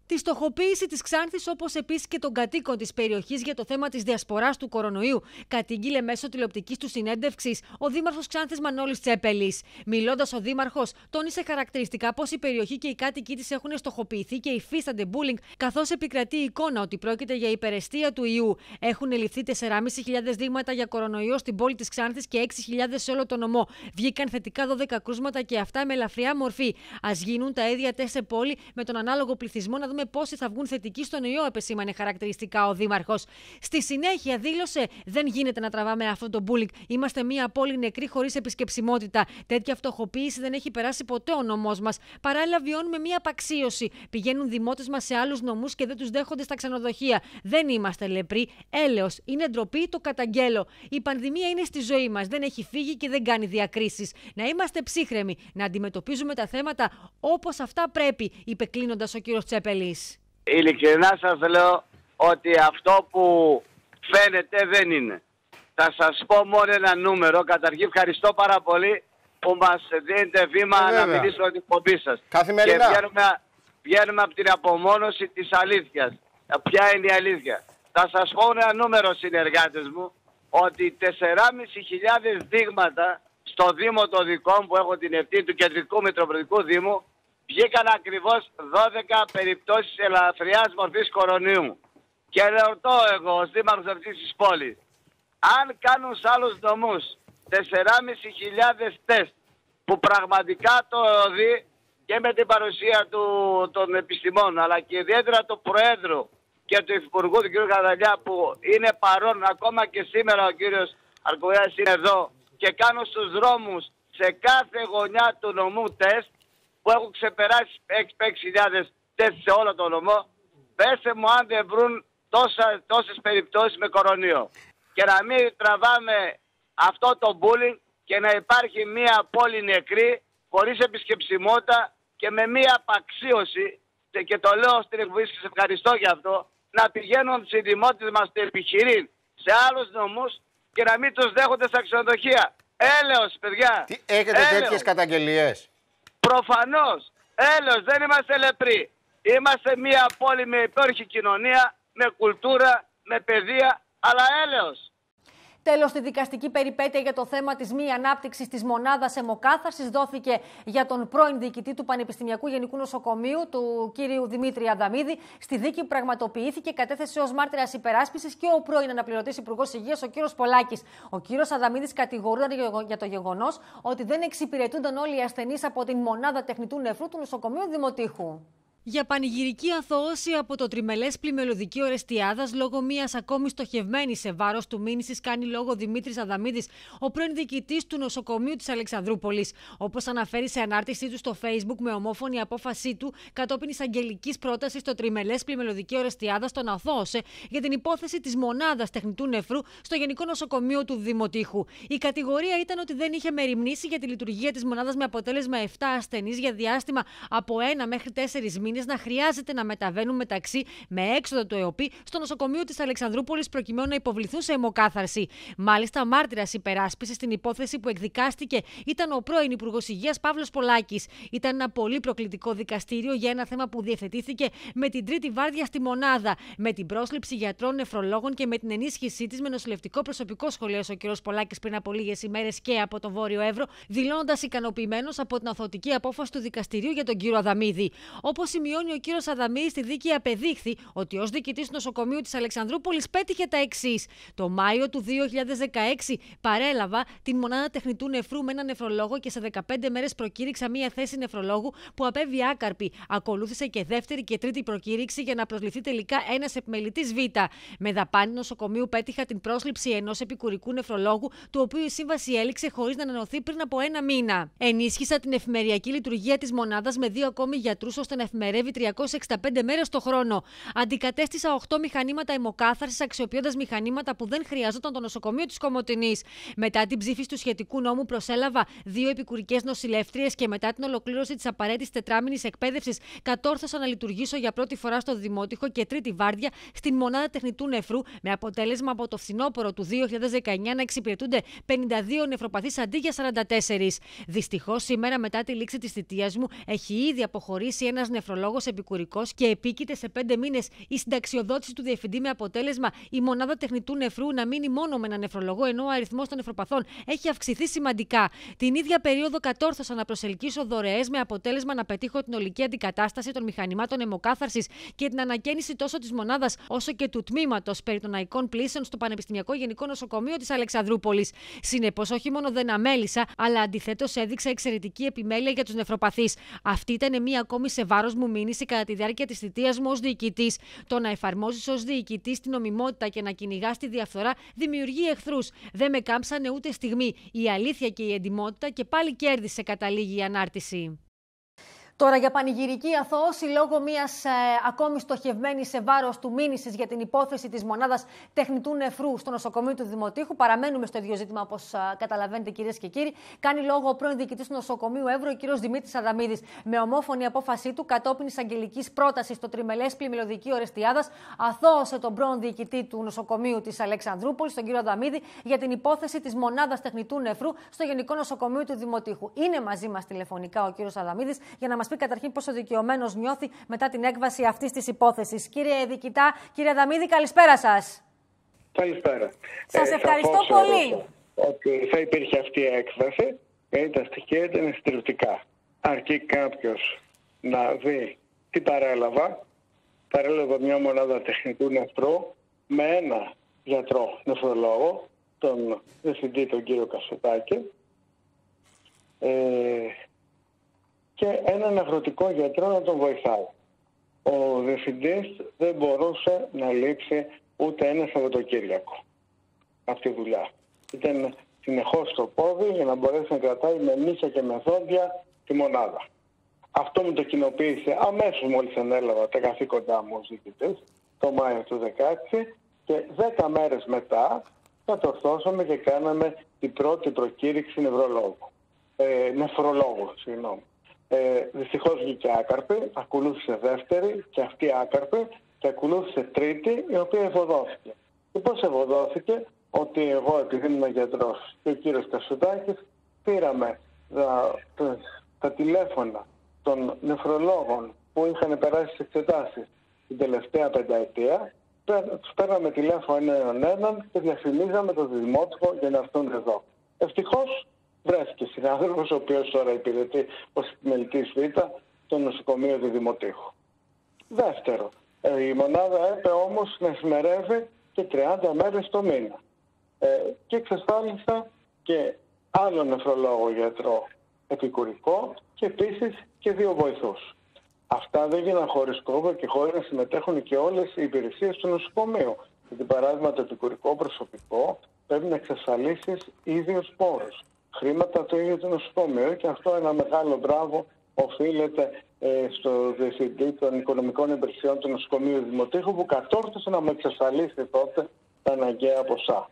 S1: Τη στοχοποίηση της Ξάνθης, όπως επίσης και των κατοίκων της περιοχής για το θέμα της διασποράς του κορονοϊού, κατήγγειλε μέσω τηλεοπτικής του συνέντευξης ο Δήμαρχος Ξάνθης Μανώλης Τσέπελης. Μιλώντας, ο Δήμαρχος τόνισε χαρακτηριστικά πως η περιοχή και οι κάτοικοι της έχουν στοχοποιηθεί και υφίστανται bullying, καθώς επικρατεί η εικόνα ότι πρόκειται για υπερεστία του ιού. Έχουν ληφθεί 4.500 δείγματα για κορονοϊό στην πόλη της Ξάνθης και 6.000 σε όλο τον νομό. Βγήκαν θετικά 12 κρούσματα και αυτά με ελαφριά μορφή. Ας γίνουν τα ίδια τεστ σε πόλη με τον ανάλογο πληθυσμό, να δούμε πόσοι θα βγουν θετικοί στον ιό, επεσήμανε χαρακτηριστικά ο Δήμαρχος. Στη συνέχεια δήλωσε: δεν γίνεται να τραβάμε αυτό το bullying. Είμαστε μια πόλη νεκρή χωρίς επισκεψιμότητα. Τέτοια φτωχοποίηση δεν έχει περάσει ποτέ ο νομός μας. Παράλληλα, βιώνουμε μια απαξίωση. Πηγαίνουν δημότες μας σε άλλους νομούς και δεν τους δέχονται στα ξενοδοχεία. Δεν είμαστε λεπροί. Έλεος. Είναι ντροπή, το καταγγέλλω. Η πανδημία είναι στη ζωή μας. Δεν έχει φύγει και δεν κάνει διακρίσεις. Να είμαστε ψύχρεμοι. Να αντιμετωπίζουμε τα θέματα όπως αυτά πρέπει, είπε κλείνοντας ο κύριος Τσέπελης.
S18: Ειλικρινά σας λέω ότι αυτό που φαίνεται δεν είναι. Θα σας πω μόνο ένα νούμερο. Καταρχήν ευχαριστώ πάρα πολύ που μας δίνετε βήμα να μιλήσω την εκπομπή σας.
S19: Καθημερινά.
S18: Και βγαίνουμε από την απομόνωση της αλήθειας. Ποια είναι η αλήθεια? Θα σας πω ένα νούμερο, συνεργάτες μου, ότι 4.500 δείγματα στο Δήμο το δικό μου, που έχω την ευθύνη του Κεντρικού Μητροπολιτικού Δήμου, βγήκαν ακριβώς 12 περιπτώσεις ελαφριάς μορφής κορονοϊού. Και ρωτώ εγώ ως Δήμαρχος αυτής της πόλης, αν κάνουν σε άλλους νομούς 4.500 τεστ, που πραγματικά το δει και με την παρουσία των επιστημόνων, αλλά και ιδιαίτερα του Προέδρου και του Υφυπουργού, του κ. Καρδαλιά, που είναι παρόν, ακόμα και σήμερα ο κ. Αρκουδέας είναι εδώ, και κάνουν στους δρόμους σε κάθε γωνιά του νομού τεστ, που έχουν ξεπεράσει 6.000 τεστ σε όλο το νομό. Πέστε μου αν δεν βρουν τόσες περιπτώσεις με κορονοϊό. Και να μην τραβάμε αυτό το bullying και να υπάρχει μια πόλη νεκρή, χωρίς επισκεψιμότητα και με μια απαξίωση, και το λέω στην εκπομπή και σε ευχαριστώ για αυτό, να πηγαίνουν οι δημότες μας στο επιχειρήν σε άλλους νομούς και να μην τους δέχονται στα ξενοδοχεία. Έλεος, παιδιά!
S19: Έχετε τέτοιες καταγγελίες?
S18: Προφανώς. Έλεος, δεν είμαστε λεπροί. Είμαστε μια πόλη με υπέροχη κοινωνία, με κουλτούρα, με παιδεία, αλλά έλεος.
S1: Τέλος, τη δικαστική περιπέτεια για το θέμα της μη ανάπτυξης της μονάδας αιμοκάθαρσης δόθηκε για τον πρώην διοικητή του Πανεπιστημιακού Γενικού Νοσοκομείου, του κ. Δημήτρη Αδαμίδη. Στη δίκη που πραγματοποιήθηκε, κατέθεσε ως μάρτυρας υπεράσπισης και ο πρώην αναπληρωτής Υπουργός Υγείας, ο κ. Πολάκης. Ο κ. Αδαμίδης κατηγορούνταν για το γεγονός ότι δεν εξυπηρετούνταν όλοι οι ασθενείς από την μονάδα τεχνητού νεφρού του νοσοκομείου Δημοτήχου. Για πανηγυρική αθώωση από το τριμελές πλημμελωδικείο Ορεστιάδας λόγω μιας ακόμη στοχευμένης σε βάρος του μήνυσης κάνει λόγο Δημήτρης Αδαμίδης, ο πρώην διοικητής του νοσοκομείου της Αλεξανδρούπολης. Όπως αναφέρει σε ανάρτησή του στο Facebook, με ομόφωνη απόφασή του κατόπιν εισαγγελικής πρότασης, το τριμελές πλημμελωδικείο Ορεστιάδας τον αθώωσε για την υπόθεση της μονάδας τεχνητού νεφρού στο Γενικό Νοσοκομείο του Δημοτήχου. Η κατηγορία ήταν ότι δεν είχε μεριμνήσει για τη λειτουργία της μονάδας, με αποτέλεσμα 7 ασθενείς για διάστημα από 1 μέχρι 4 μήνες να χρειάζεται να μεταβαίνουν μεταξύ με έξοδο του ΕΟΠΗ στο νοσοκομείο της Αλεξανδρούπολης προκειμένου να υποβληθούν σε αιμοκάθαρση. Μάλιστα, μάρτυρας υπεράσπισης στην υπόθεση που εκδικάστηκε ήταν ο πρώην Υπουργός Υγείας Παύλος Πολάκης. Ήταν ένα πολύ προκλητικό δικαστήριο για ένα θέμα που διευθετήθηκε με την τρίτη βάρδια στη μονάδα, με την πρόσληψη γιατρών, νεφρολόγων και με την ενίσχυσή της με νοσηλευτικό προσωπικό, σχολίασε ο κ. Πολάκης πριν από λίγες ημέρες και από το Βόρειο Εύρο, δηλώνοντας ικανοποιημένος από την αθωτική απόφαση του δικαστηρίου για τον κ. Αδαμίδη. Όπως σημειώνει ο κύριος Αδαμίδης, στη δίκη απεδείχθη ότι ως διοικητής του νοσοκομείου της Αλεξανδρούπολης πέτυχε τα εξής. Το Μάιο του 2016 παρέλαβα την μονάδα τεχνητού νεφρού με έναν νεφρολόγο και σε 15 μέρες προκήρυξα μία θέση νεφρολόγου που απέβη άκαρπη. Ακολούθησε και δεύτερη και τρίτη προκήρυξη για να προσληφθεί τελικά ένας επιμελητής Β. Με δαπάνη νοσοκομείου πέτυχα την πρόσληψη ενός επικουρικού νεφρολόγου, του οποίου η σύμβαση έληξε χωρίς να ανανεωθεί πριν από 1 μήνα. Ενίσχυσα την εφημεριακή λειτουργία της μονάδας με 2 ακόμη γιατρούς ώστε να εφημερεύει 365 μέρες το χρόνο. Αντικατέστησα 8 μηχανήματα αιμοκάθαρσης αξιοποιώντας μηχανήματα που δεν χρειαζόταν το νοσοκομείο της Κομοτηνής. Μετά την ψήφιση του σχετικού νόμου, προσέλαβα 2 επικουρικές νοσηλεύτριες και μετά την ολοκλήρωση της απαραίτητης τετράμηνης εκπαίδευσης, κατόρθωσα να λειτουργήσω για πρώτη φορά στο Δημότυχο και τρίτη βάρδια στην μονάδα τεχνητού νεφρού, με αποτέλεσμα από το φθινόπωρο του 2019 να εξυπηρετούνται 52 νεφροπαθείς αντί για 44. Δυστυχώς, σήμερα, μετά τη λήξη της θητείας μου, έχει ήδη αποχωρήσει ένας νεφρολόγος νεφρολόγος επικουρικός και επίκειται σε 5 μήνες η συνταξιοδότηση του διευθυντή, με αποτέλεσμα η μονάδα τεχνητού νεφρού να μείνει μόνο με έναν νεφρολόγο, ενώ ο αριθμός των νεφροπαθών έχει αυξηθεί σημαντικά. Την ίδια περίοδο κατόρθωσα να προσελκύσω δωρεές, με αποτέλεσμα να πετύχω την ολική αντικατάσταση των μηχανημάτων αιμοκάθαρσης και την ανακαίνιση τόσο της μονάδας όσο και του τμήματος περιτοναϊκών πλήσεων στο Πανεπιστημιακό Γενικό Νοσοκομείο της Αλεξανδρούπολης. Συνεπώς, όχι μόνο δεν αμέλησα, αλλά αντιθέτως έδειξα εξαιρετική επιμέλεια για τους νεφροπαθείς. Αυτή ήταν μία ακόμη σε βάρος μου μήνυση κατά τη διάρκεια της θητείας μου ως διοικητής. Το να εφαρμόζεις ως διοικητής την νομιμότητα και να κυνηγάς τη διαφθορά δημιουργεί εχθρούς. Δεν με κάμψανε ούτε στιγμή. Η αλήθεια και η εντιμότητα, και πάλι κέρδισε, καταλήγει η ανάρτηση. Τώρα, για πανηγυρική αθώωση λόγω μιας ακόμη στοχευμένης σε βάρος του μήνυσης για την υπόθεση της μονάδας τεχνητού νεφρού στο νοσοκομείο του Δημοτήχου. Παραμένουμε στο ίδιο ζήτημα, όπως καταλαβαίνετε, κυρίες και κύριοι. Κάνει λόγο ο πρώην διοικητής του νοσοκομείου Εύρου, ο κύριος Δημήτρης Αδαμίδης. Με ομόφωνη απόφασή του, κατόπιν εισαγγελικής πρότασης στο τριμελές πλημμυλωδικείο Ορεστιάδας, αθώωσε τον πρώην διοικητή του νοσοκομείου της Αλεξανδρούπολης, τον κύριο Αδαμίδη, για την υπόθεση της μονάδας τεχνητού νεφρού στο Γενικό Νοσοκομείο του Δημοτήχου. Είναι μαζί μας τηλεφωνικά ο κύριος Αδαμίδης για να μας πει καταρχήν πόσο δικαιωμένος νιώθει μετά την έκβαση αυτής της υπόθεσης. Κύριε Δικητά, κύριε Αδαμίδη, καλησπέρα σας.
S20: Καλησπέρα.
S1: Σας ευχαριστώ πολύ.
S20: Ότι θα υπήρχε αυτή η έκβαση, γιατί τα στοιχεία ήταν συντριπτικά. Αρκεί κάποιος να δει τι παρέλαβα. Παρέλαβα μια μονάδα τεχνητού νεφρού με ένα γιατρό νεφρολόγο, τον διευθυντή, τον κύριο Κασοτάκη, και έναν αγροτικό γιατρό να τον βοηθάει. Ο διευθυντής δεν μπορούσε να λείψει ούτε ένα Σαββατοκύριακο αυτή τη δουλειά. Ήταν συνεχώς στο πόδι για να μπορέσει να κρατάει με νύχια και με δόντια τη μονάδα. Αυτό μου το κοινοποίησε αμέσως μόλις ανέλαβα τα καθήκοντά μου ως διοικητής, το Μάιο του 2016, και 10 μέρες μετά κατορθώσαμε και κάναμε την πρώτη προκήρυξη νεφρολόγου. Δυστυχώς βγήκε άκαρπη, ακολούθησε δεύτερη και αυτή άκαρπη, και ακολούθησε τρίτη, η οποία ευωδόθηκε. Και πώς ευωδόθηκε? Ότι εγώ, επειδή ήμουν γιατρός και ο κύριος Κασοτάκης, πήραμε τα τηλέφωνα των νεφρολόγων που είχαν περάσει τις εξετάσεις την τελευταία πενταετία, τους παίρναμε τηλέφωνο έναν και διαφημίζαμε το δημότυχο για να έρθουν εδώ. Ευτυχώς βρέθηκε συνάδελφος, ο οποίος τώρα υπηρετεί ως επιμελητής Β στο νοσοκομείο του Δημοτήχου. Δεύτερο, η μονάδα έπρεπε όμως να συμμερεύει και 30 μέρες το μήνα. Και εξασφάλισα και άλλο νεφρολόγο γιατρό επικουρικό και επίσης και 2 βοηθούς. Αυτά δεν γίνανε χωρίς κόπο και χωρίς να συμμετέχουν και όλες οι υπηρεσίες του νοσοκομείου. Γιατί παράδειγμα το επικουρικό προσωπικό πρέπει να εξασφαλίσει ίδιους πόρους. Χρήματα το ίδιο το νοσοκομείο, και αυτό ένα μεγάλο μπράβο οφείλεται στο διευθυντή των οικονομικών υπηρεσιών του νοσοκομείου Δημοτήχου, που κατόρθωσε να μου εξασφαλίσει τότε τα αναγκαία ποσά.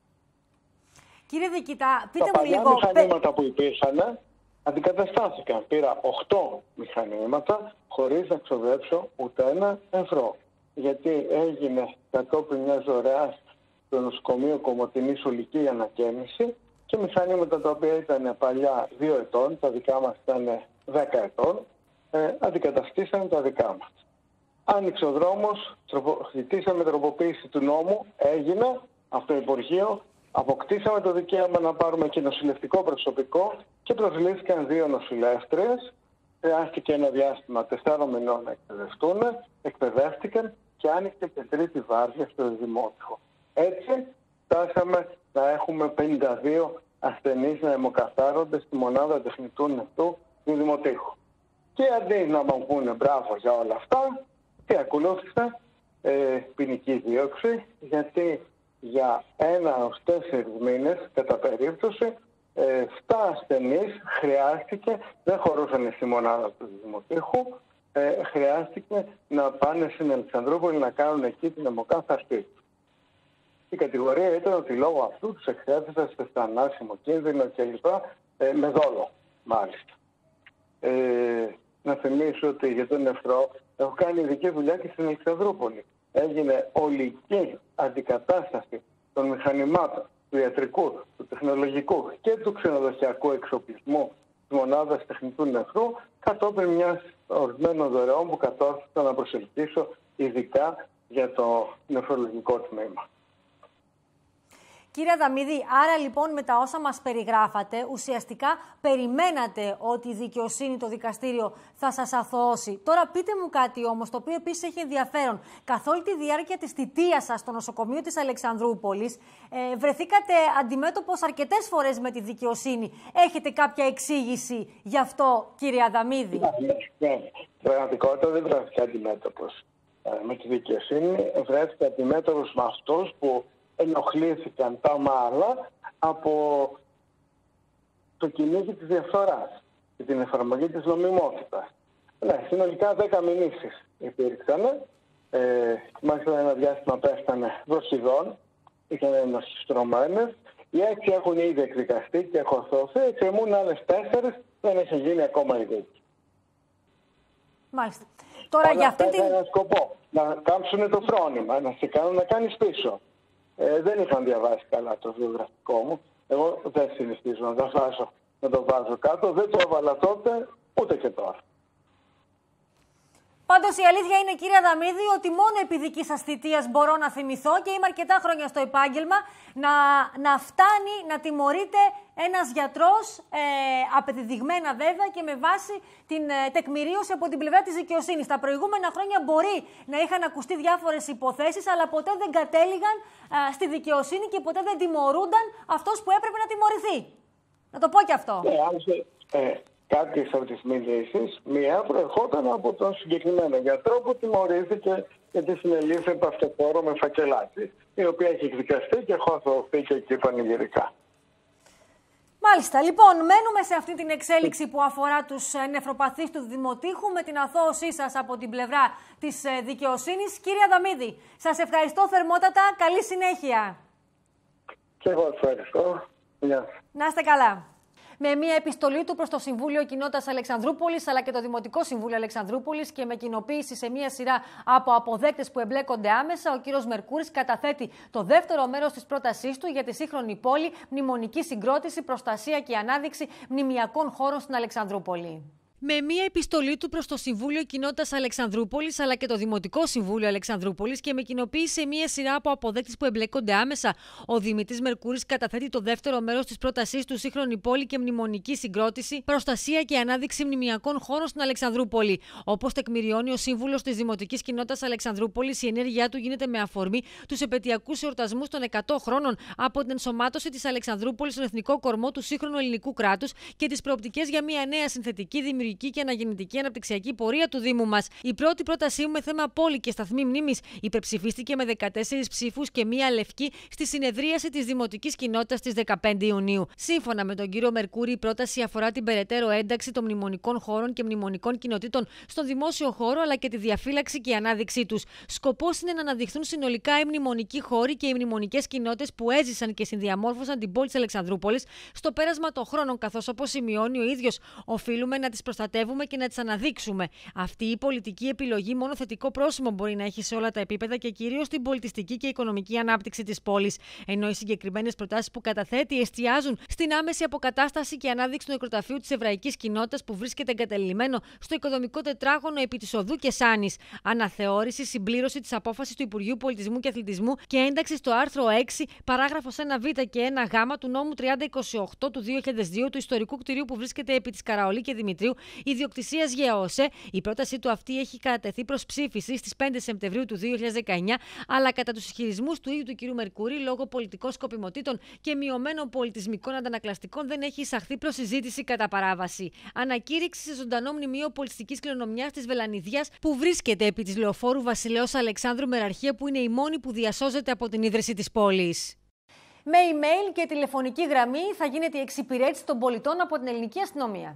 S1: Κύριε Δικητά, πείτε
S20: μου
S1: λίγο.
S20: Τα παλιά μηχανήματα που υπήρχαν αντικαταστάθηκαν. Πήρα 8 μηχανήματα χωρίς να ξοδέψω ούτε ένα ευρώ. Γιατί έγινε κατόπιν μιας δωρεάς στο νοσοκομείο Κομοτηνής ολική ανακαίνιση, και μηχανήματα τα οποία ήταν παλιά 2 ετών, τα δικά μας ήταν 10 ετών, αντικαταστήσαμε τα δικά μας. Άνοιξε ο δρόμος, ζητήσαμε τροποποίηση του νόμου, έγινε αυτό το Υπουργείο, αποκτήσαμε το δικαίωμα να πάρουμε και νοσηλευτικό προσωπικό και προσλήφθηκαν 2 νοσηλεύτριες. Χρειάστηκε ένα διάστημα 4 μηνών να εκπαιδεύτηκαν και άνοιξε και τρίτη βάρδια στο Δημότυχο. Έτσι φτάσαμε να έχουμε 52 ασθενείς να αιμοκαθάρονται στη μονάδα τεχνητού νεφρού του Δημοτήχου. Και αντί να μου πούνε μπράβο για όλα αυτά, τι ακολούθησε? Ποινική δίωξη, γιατί για 1 έως 4 μήνες κατά περίπτωση 7 ασθενείς χρειάστηκε, δεν χωρούσαν στη μονάδα του Δημοτήχου, χρειάστηκε να πάνε στην Αλεξανδρούπολη να κάνουν εκεί την αιμοκάθαρτή. Η κατηγορία ήταν ότι λόγω αυτού τους εξέθεσαν σε θανάσιμο κίνδυνο κλπ. Με δόλο, μάλιστα. Να θυμίσω ότι για τον νεφρό έχω κάνει ειδική δουλειά και στην Αλεξανδρούπολη. Έγινε ολική αντικατάσταση των μηχανημάτων, του ιατρικού, του τεχνολογικού και του ξενοδοχειακού εξοπλισμού της μονάδας τεχνητού νεφρού, κατόπιν μιας ορισμένων δωρεών που κατόρθωσα να προσελκύσω ειδικά για το νεφρολογικό τμήμα.
S1: Κύριε Αδαμίδη, άρα λοιπόν με τα όσα μας περιγράφατε, ουσιαστικά περιμένατε ότι η δικαιοσύνη, το δικαστήριο θα σας αθωώσει. Τώρα πείτε μου κάτι όμως, το οποίο επίσης έχει ενδιαφέρον. Καθ' όλη τη διάρκεια της θητείας σας στο νοσοκομείο της Αλεξανδρούπολης, βρεθήκατε αντιμέτωπος αρκετές φορές με τη δικαιοσύνη. Έχετε κάποια εξήγηση γι' αυτό, κύριε Αδαμίδη?
S20: Ναι, πραγματικότητα δεν βρέθηκα αντιμέτωπος με τη δικαιοσύνη. Βρέθηκα αντιμέτωπος με αυτούς που ενοχλήθηκαν τα μάλα από το κυνήγι της διαφθοράς και την εφαρμογή της νομιμότητας. Ναι, συνολικά 10 μηνύσεις υπήρξαν. Μάλιστα ένα διάστημα πέφτανε δοσιδών, ήταν ενωσιστρωμένες. Οι 6 έχουν ήδη εκδικαστεί και έχω αθωωθεί, εκκρεμούν άλλες 4, δεν έχει γίνει ακόμα η δίκη.
S1: Μάλιστα. Τώρα για αυτή την...
S20: ένα σκοπό, να κάμψουν το φρόνημα, να σε κάνουν να κάνεις πίσω. Δεν είχαν διαβάσει καλά το βιογραφικό μου. Εγώ δεν συνηθίζω να το βάζω κάτω. Δεν το έβαλα τότε, ούτε και τώρα.
S1: Πάντως η αλήθεια είναι, κύριε Αδαμίδη, ότι μόνο επί δικής σας θητείας μπορώ να θυμηθώ και είμαι αρκετά χρόνια στο επάγγελμα να φτάνει να τιμωρείται ένας γιατρός, απεδεδειγμένα βέβαια και με βάση την τεκμηρίωση από την πλευρά της δικαιοσύνης. Τα προηγούμενα χρόνια μπορεί να είχαν ακουστεί διάφορες υποθέσεις, αλλά ποτέ δεν κατέληγαν στη δικαιοσύνη και ποτέ δεν τιμωρούνταν αυτός που έπρεπε να τιμωρηθεί. Να το πω και αυτό.
S20: Κάποιες από τις μιλήσεις, μία προερχόταν από τον συγκεκριμένο γιατρό που τιμωρήθηκε γιατί συνελήφθη από αυτοφόρο με φακελάτη, η οποία έχει εκδικαστεί και έχω αθωωθεί και εκεί πανηγυρικά.
S1: Μάλιστα. Λοιπόν, μένουμε σε αυτή την εξέλιξη που αφορά τους νεφροπαθείς του Δημοτήχου με την αθώωσή σας από την πλευρά της δικαιοσύνης. Κύριε Αδαμίδη, σας ευχαριστώ θερμότατα. Καλή συνέχεια.
S20: Και εγώ ευχαριστώ. Γεια.
S1: Να είστε καλά. Με μια επιστολή του προς το Συμβούλιο Κοινότητας Αλεξανδρούπολης αλλά και το Δημοτικό Συμβούλιο Αλεξανδρούπολης και με κοινοποίηση σε μια σειρά από αποδέκτες που εμπλέκονται άμεσα, ο κύριος Μερκούρης καταθέτει το δεύτερο μέρος της πρότασής του για τη σύγχρονη πόλη, μνημονική συγκρότηση, προστασία και ανάδειξη μνημιακών χώρων στην Αλεξανδρούπολη. Με μία επιστολή του προς το Συμβούλιο Κοινότητας Αλεξανδρούπολης αλλά και το Δημοτικό Συμβούλιο Αλεξανδρούπολης και με κοινοποίηση σε μία σειρά από αποδέκτες που εμπλέκονται άμεσα, ο Δημήτρης Μερκούρης καταθέτει το δεύτερο μέρος της πρότασής του σύγχρονη πόλη και μνημονική συγκρότηση, προστασία και ανάδειξη μνημιακών χώρων στην Αλεξανδρούπολη. Όπως τεκμηριώνει ο σύμβουλος της Δημοτικής Κοινότητας Αλεξανδρούπολης, η ενέργειά του γίνεται με αφορμή τους επετειακούς εορτασμούς των 100 χρόνων από την ενσωμάτωση της Αλεξανδρούπολης στον εθνικό κορμό του σύγχρονου ελληνικού κράτους και τις προοπτικές για μια νέα συνθετική δημιουργική και αναγεννητική αναπτυξιακή πορεία του Δήμου μας. Η πρώτη πρότασή μου με θέμα πόλη και σταθμή μνήμης υπερψηφίστηκε με 14 ψήφους και μία λευκή στη συνεδρίαση της Δημοτικής Κοινότητας της 15 Ιουνίου. Σύμφωνα με τον κύριο Μερκούρη, η πρόταση αφορά την περαιτέρω ένταξη των μνημονικών χώρων και μνημονικών κοινοτήτων στον δημόσιο χώρο αλλά και τη διαφύλαξη και ανάδειξή τους. Σκοπός είναι να αναδειχθούν συνολικά οι μνημονικοί χώροι και οι μνημονικές κοινότητες που έζησαν και συνδιαμόρφωσαν την πόλη της Αλεξανδρούπολης στο πέρασμα των χρόνων, καθώς όπως σημειώνει ο ίδιος, οφείλουμε να τις προστατεύουμε και να τις αναδείξουμε. Αυτή η πολιτική επιλογή μόνο θετικό πρόσημο μπορεί να έχει σε όλα τα επίπεδα και κυρίως στην πολιτιστική και οικονομική ανάπτυξη της πόλης. Ενώ οι συγκεκριμένες προτάσεις που καταθέτει εστιάζουν στην άμεση αποκατάσταση και ανάδειξη του νεκροταφείου της εβραϊκής κοινότητας που βρίσκεται εγκαταλειμμένο στο οικοδομικό τετράγωνο επί της οδού Κεσάνης. Αναθεώρηση, συμπλήρωση της απόφασης του Υπουργείου Πολιτισμού και Αθλητισμού και ένταξη στο άρθρο 6, παράγραφος 1β και 1γ του νόμου 3028 του 2002 του ιστορικού κτηρίου που βρίσκεται επί της Καραολή και Δημητρίου, ιδιοκτησίας ΓΕΟΣΕ. Η πρόταση του αυτή έχει κατατεθεί προς ψήφιση στις 5 Σεπτεμβρίου του 2019, αλλά κατά τους ισχυρισμούς του ίδιου του κ. Μερκούρη, λόγω πολιτικών σκοπιμοτήτων και μειωμένων πολιτισμικών αντανακλαστικών, δεν έχει εισαχθεί προς συζήτηση κατά παράβαση. Ανακήρυξη σε ζωντανό μνημείο πολιτιστικής κληρονομιάς της Βελανιδιάς, που βρίσκεται επί της Λεωφόρου Βασιλέως Αλεξάνδρου Μεραρχία, που είναι η μόνη που διασώζεται από την ίδρυση της πόλης. Με email και τηλεφωνική γραμμή θα γίνεται η εξυπηρέτηση των πολιτών από την ελληνική αστυνομία.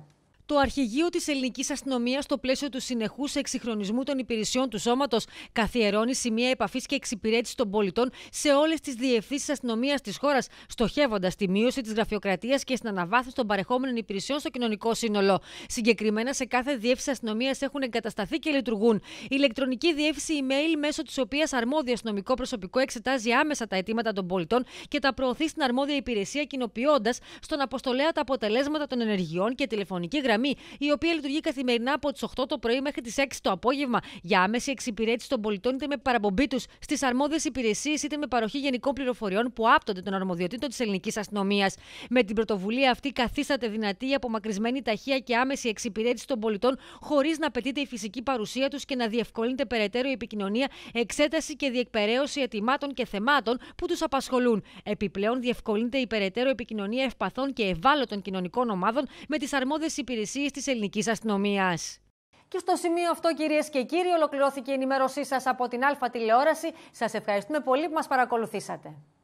S1: Το Αρχηγείο της Ελληνικής Αστυνομίας, στο πλαίσιο του συνεχούς εξυγχρονισμού των υπηρεσιών του σώματος, καθιερώνει σημεία επαφής και εξυπηρέτησης των πολιτών σε όλες τις διευθύνσεις αστυνομίας της χώρας, στοχεύοντας τη μείωση της γραφειοκρατίας και στην αναβάθμιση των παρεχόμενων υπηρεσιών στο κοινωνικό σύνολο. Συγκεκριμένα, σε κάθε διεύθυνση αστυνομίας έχουν εγκατασταθεί και λειτουργούν ηλεκτρονική διεύθυνση email, μέσω της οποίας αρμόδιο αστυνομικό προσωπικό εξετάζει άμεσα τα αιτήματα των πολιτών και τα προωθεί στην αρμόδια υπηρεσία, κοινοποιώντας στον αποστολέα τα αποτελέσματα των ενεργειών, και τηλεφωνική γραμμή, η οποία λειτουργεί καθημερινά από τις 8 το πρωί μέχρι τις 6 το απόγευμα για άμεση εξυπηρέτηση των πολιτών, είτε με παραπομπή τους στις αρμόδιες υπηρεσίες, είτε με παροχή γενικών πληροφοριών που άπτονται των αρμοδιοτήτων της ελληνικής αστυνομίας. Με την πρωτοβουλία αυτή καθίσταται δυνατή η απομακρυσμένη, ταχεία και άμεση εξυπηρέτηση των πολιτών, χωρίς να απαιτείται η φυσική παρουσία τους και να διευκολύνεται περαιτέρω η επικοινωνία, εξέταση και διεκπεραίωση αιτημάτων και θεμάτων που τους απασχολούν. Επιπλέον, διευκολύνεται η περαιτέρω επικοινωνία ευπαθών και ευάλωτων κοινωνικών ομάδων με τις αρμόδιες υπηρεσίες της ελληνικής αστυνομίας. Και στο σημείο αυτό, κυρίες και κύριοι, ολοκληρώθηκε η ενημέρωσή σας από την Α τηλεόραση. Σας ευχαριστούμε πολύ που μας παρακολουθήσατε.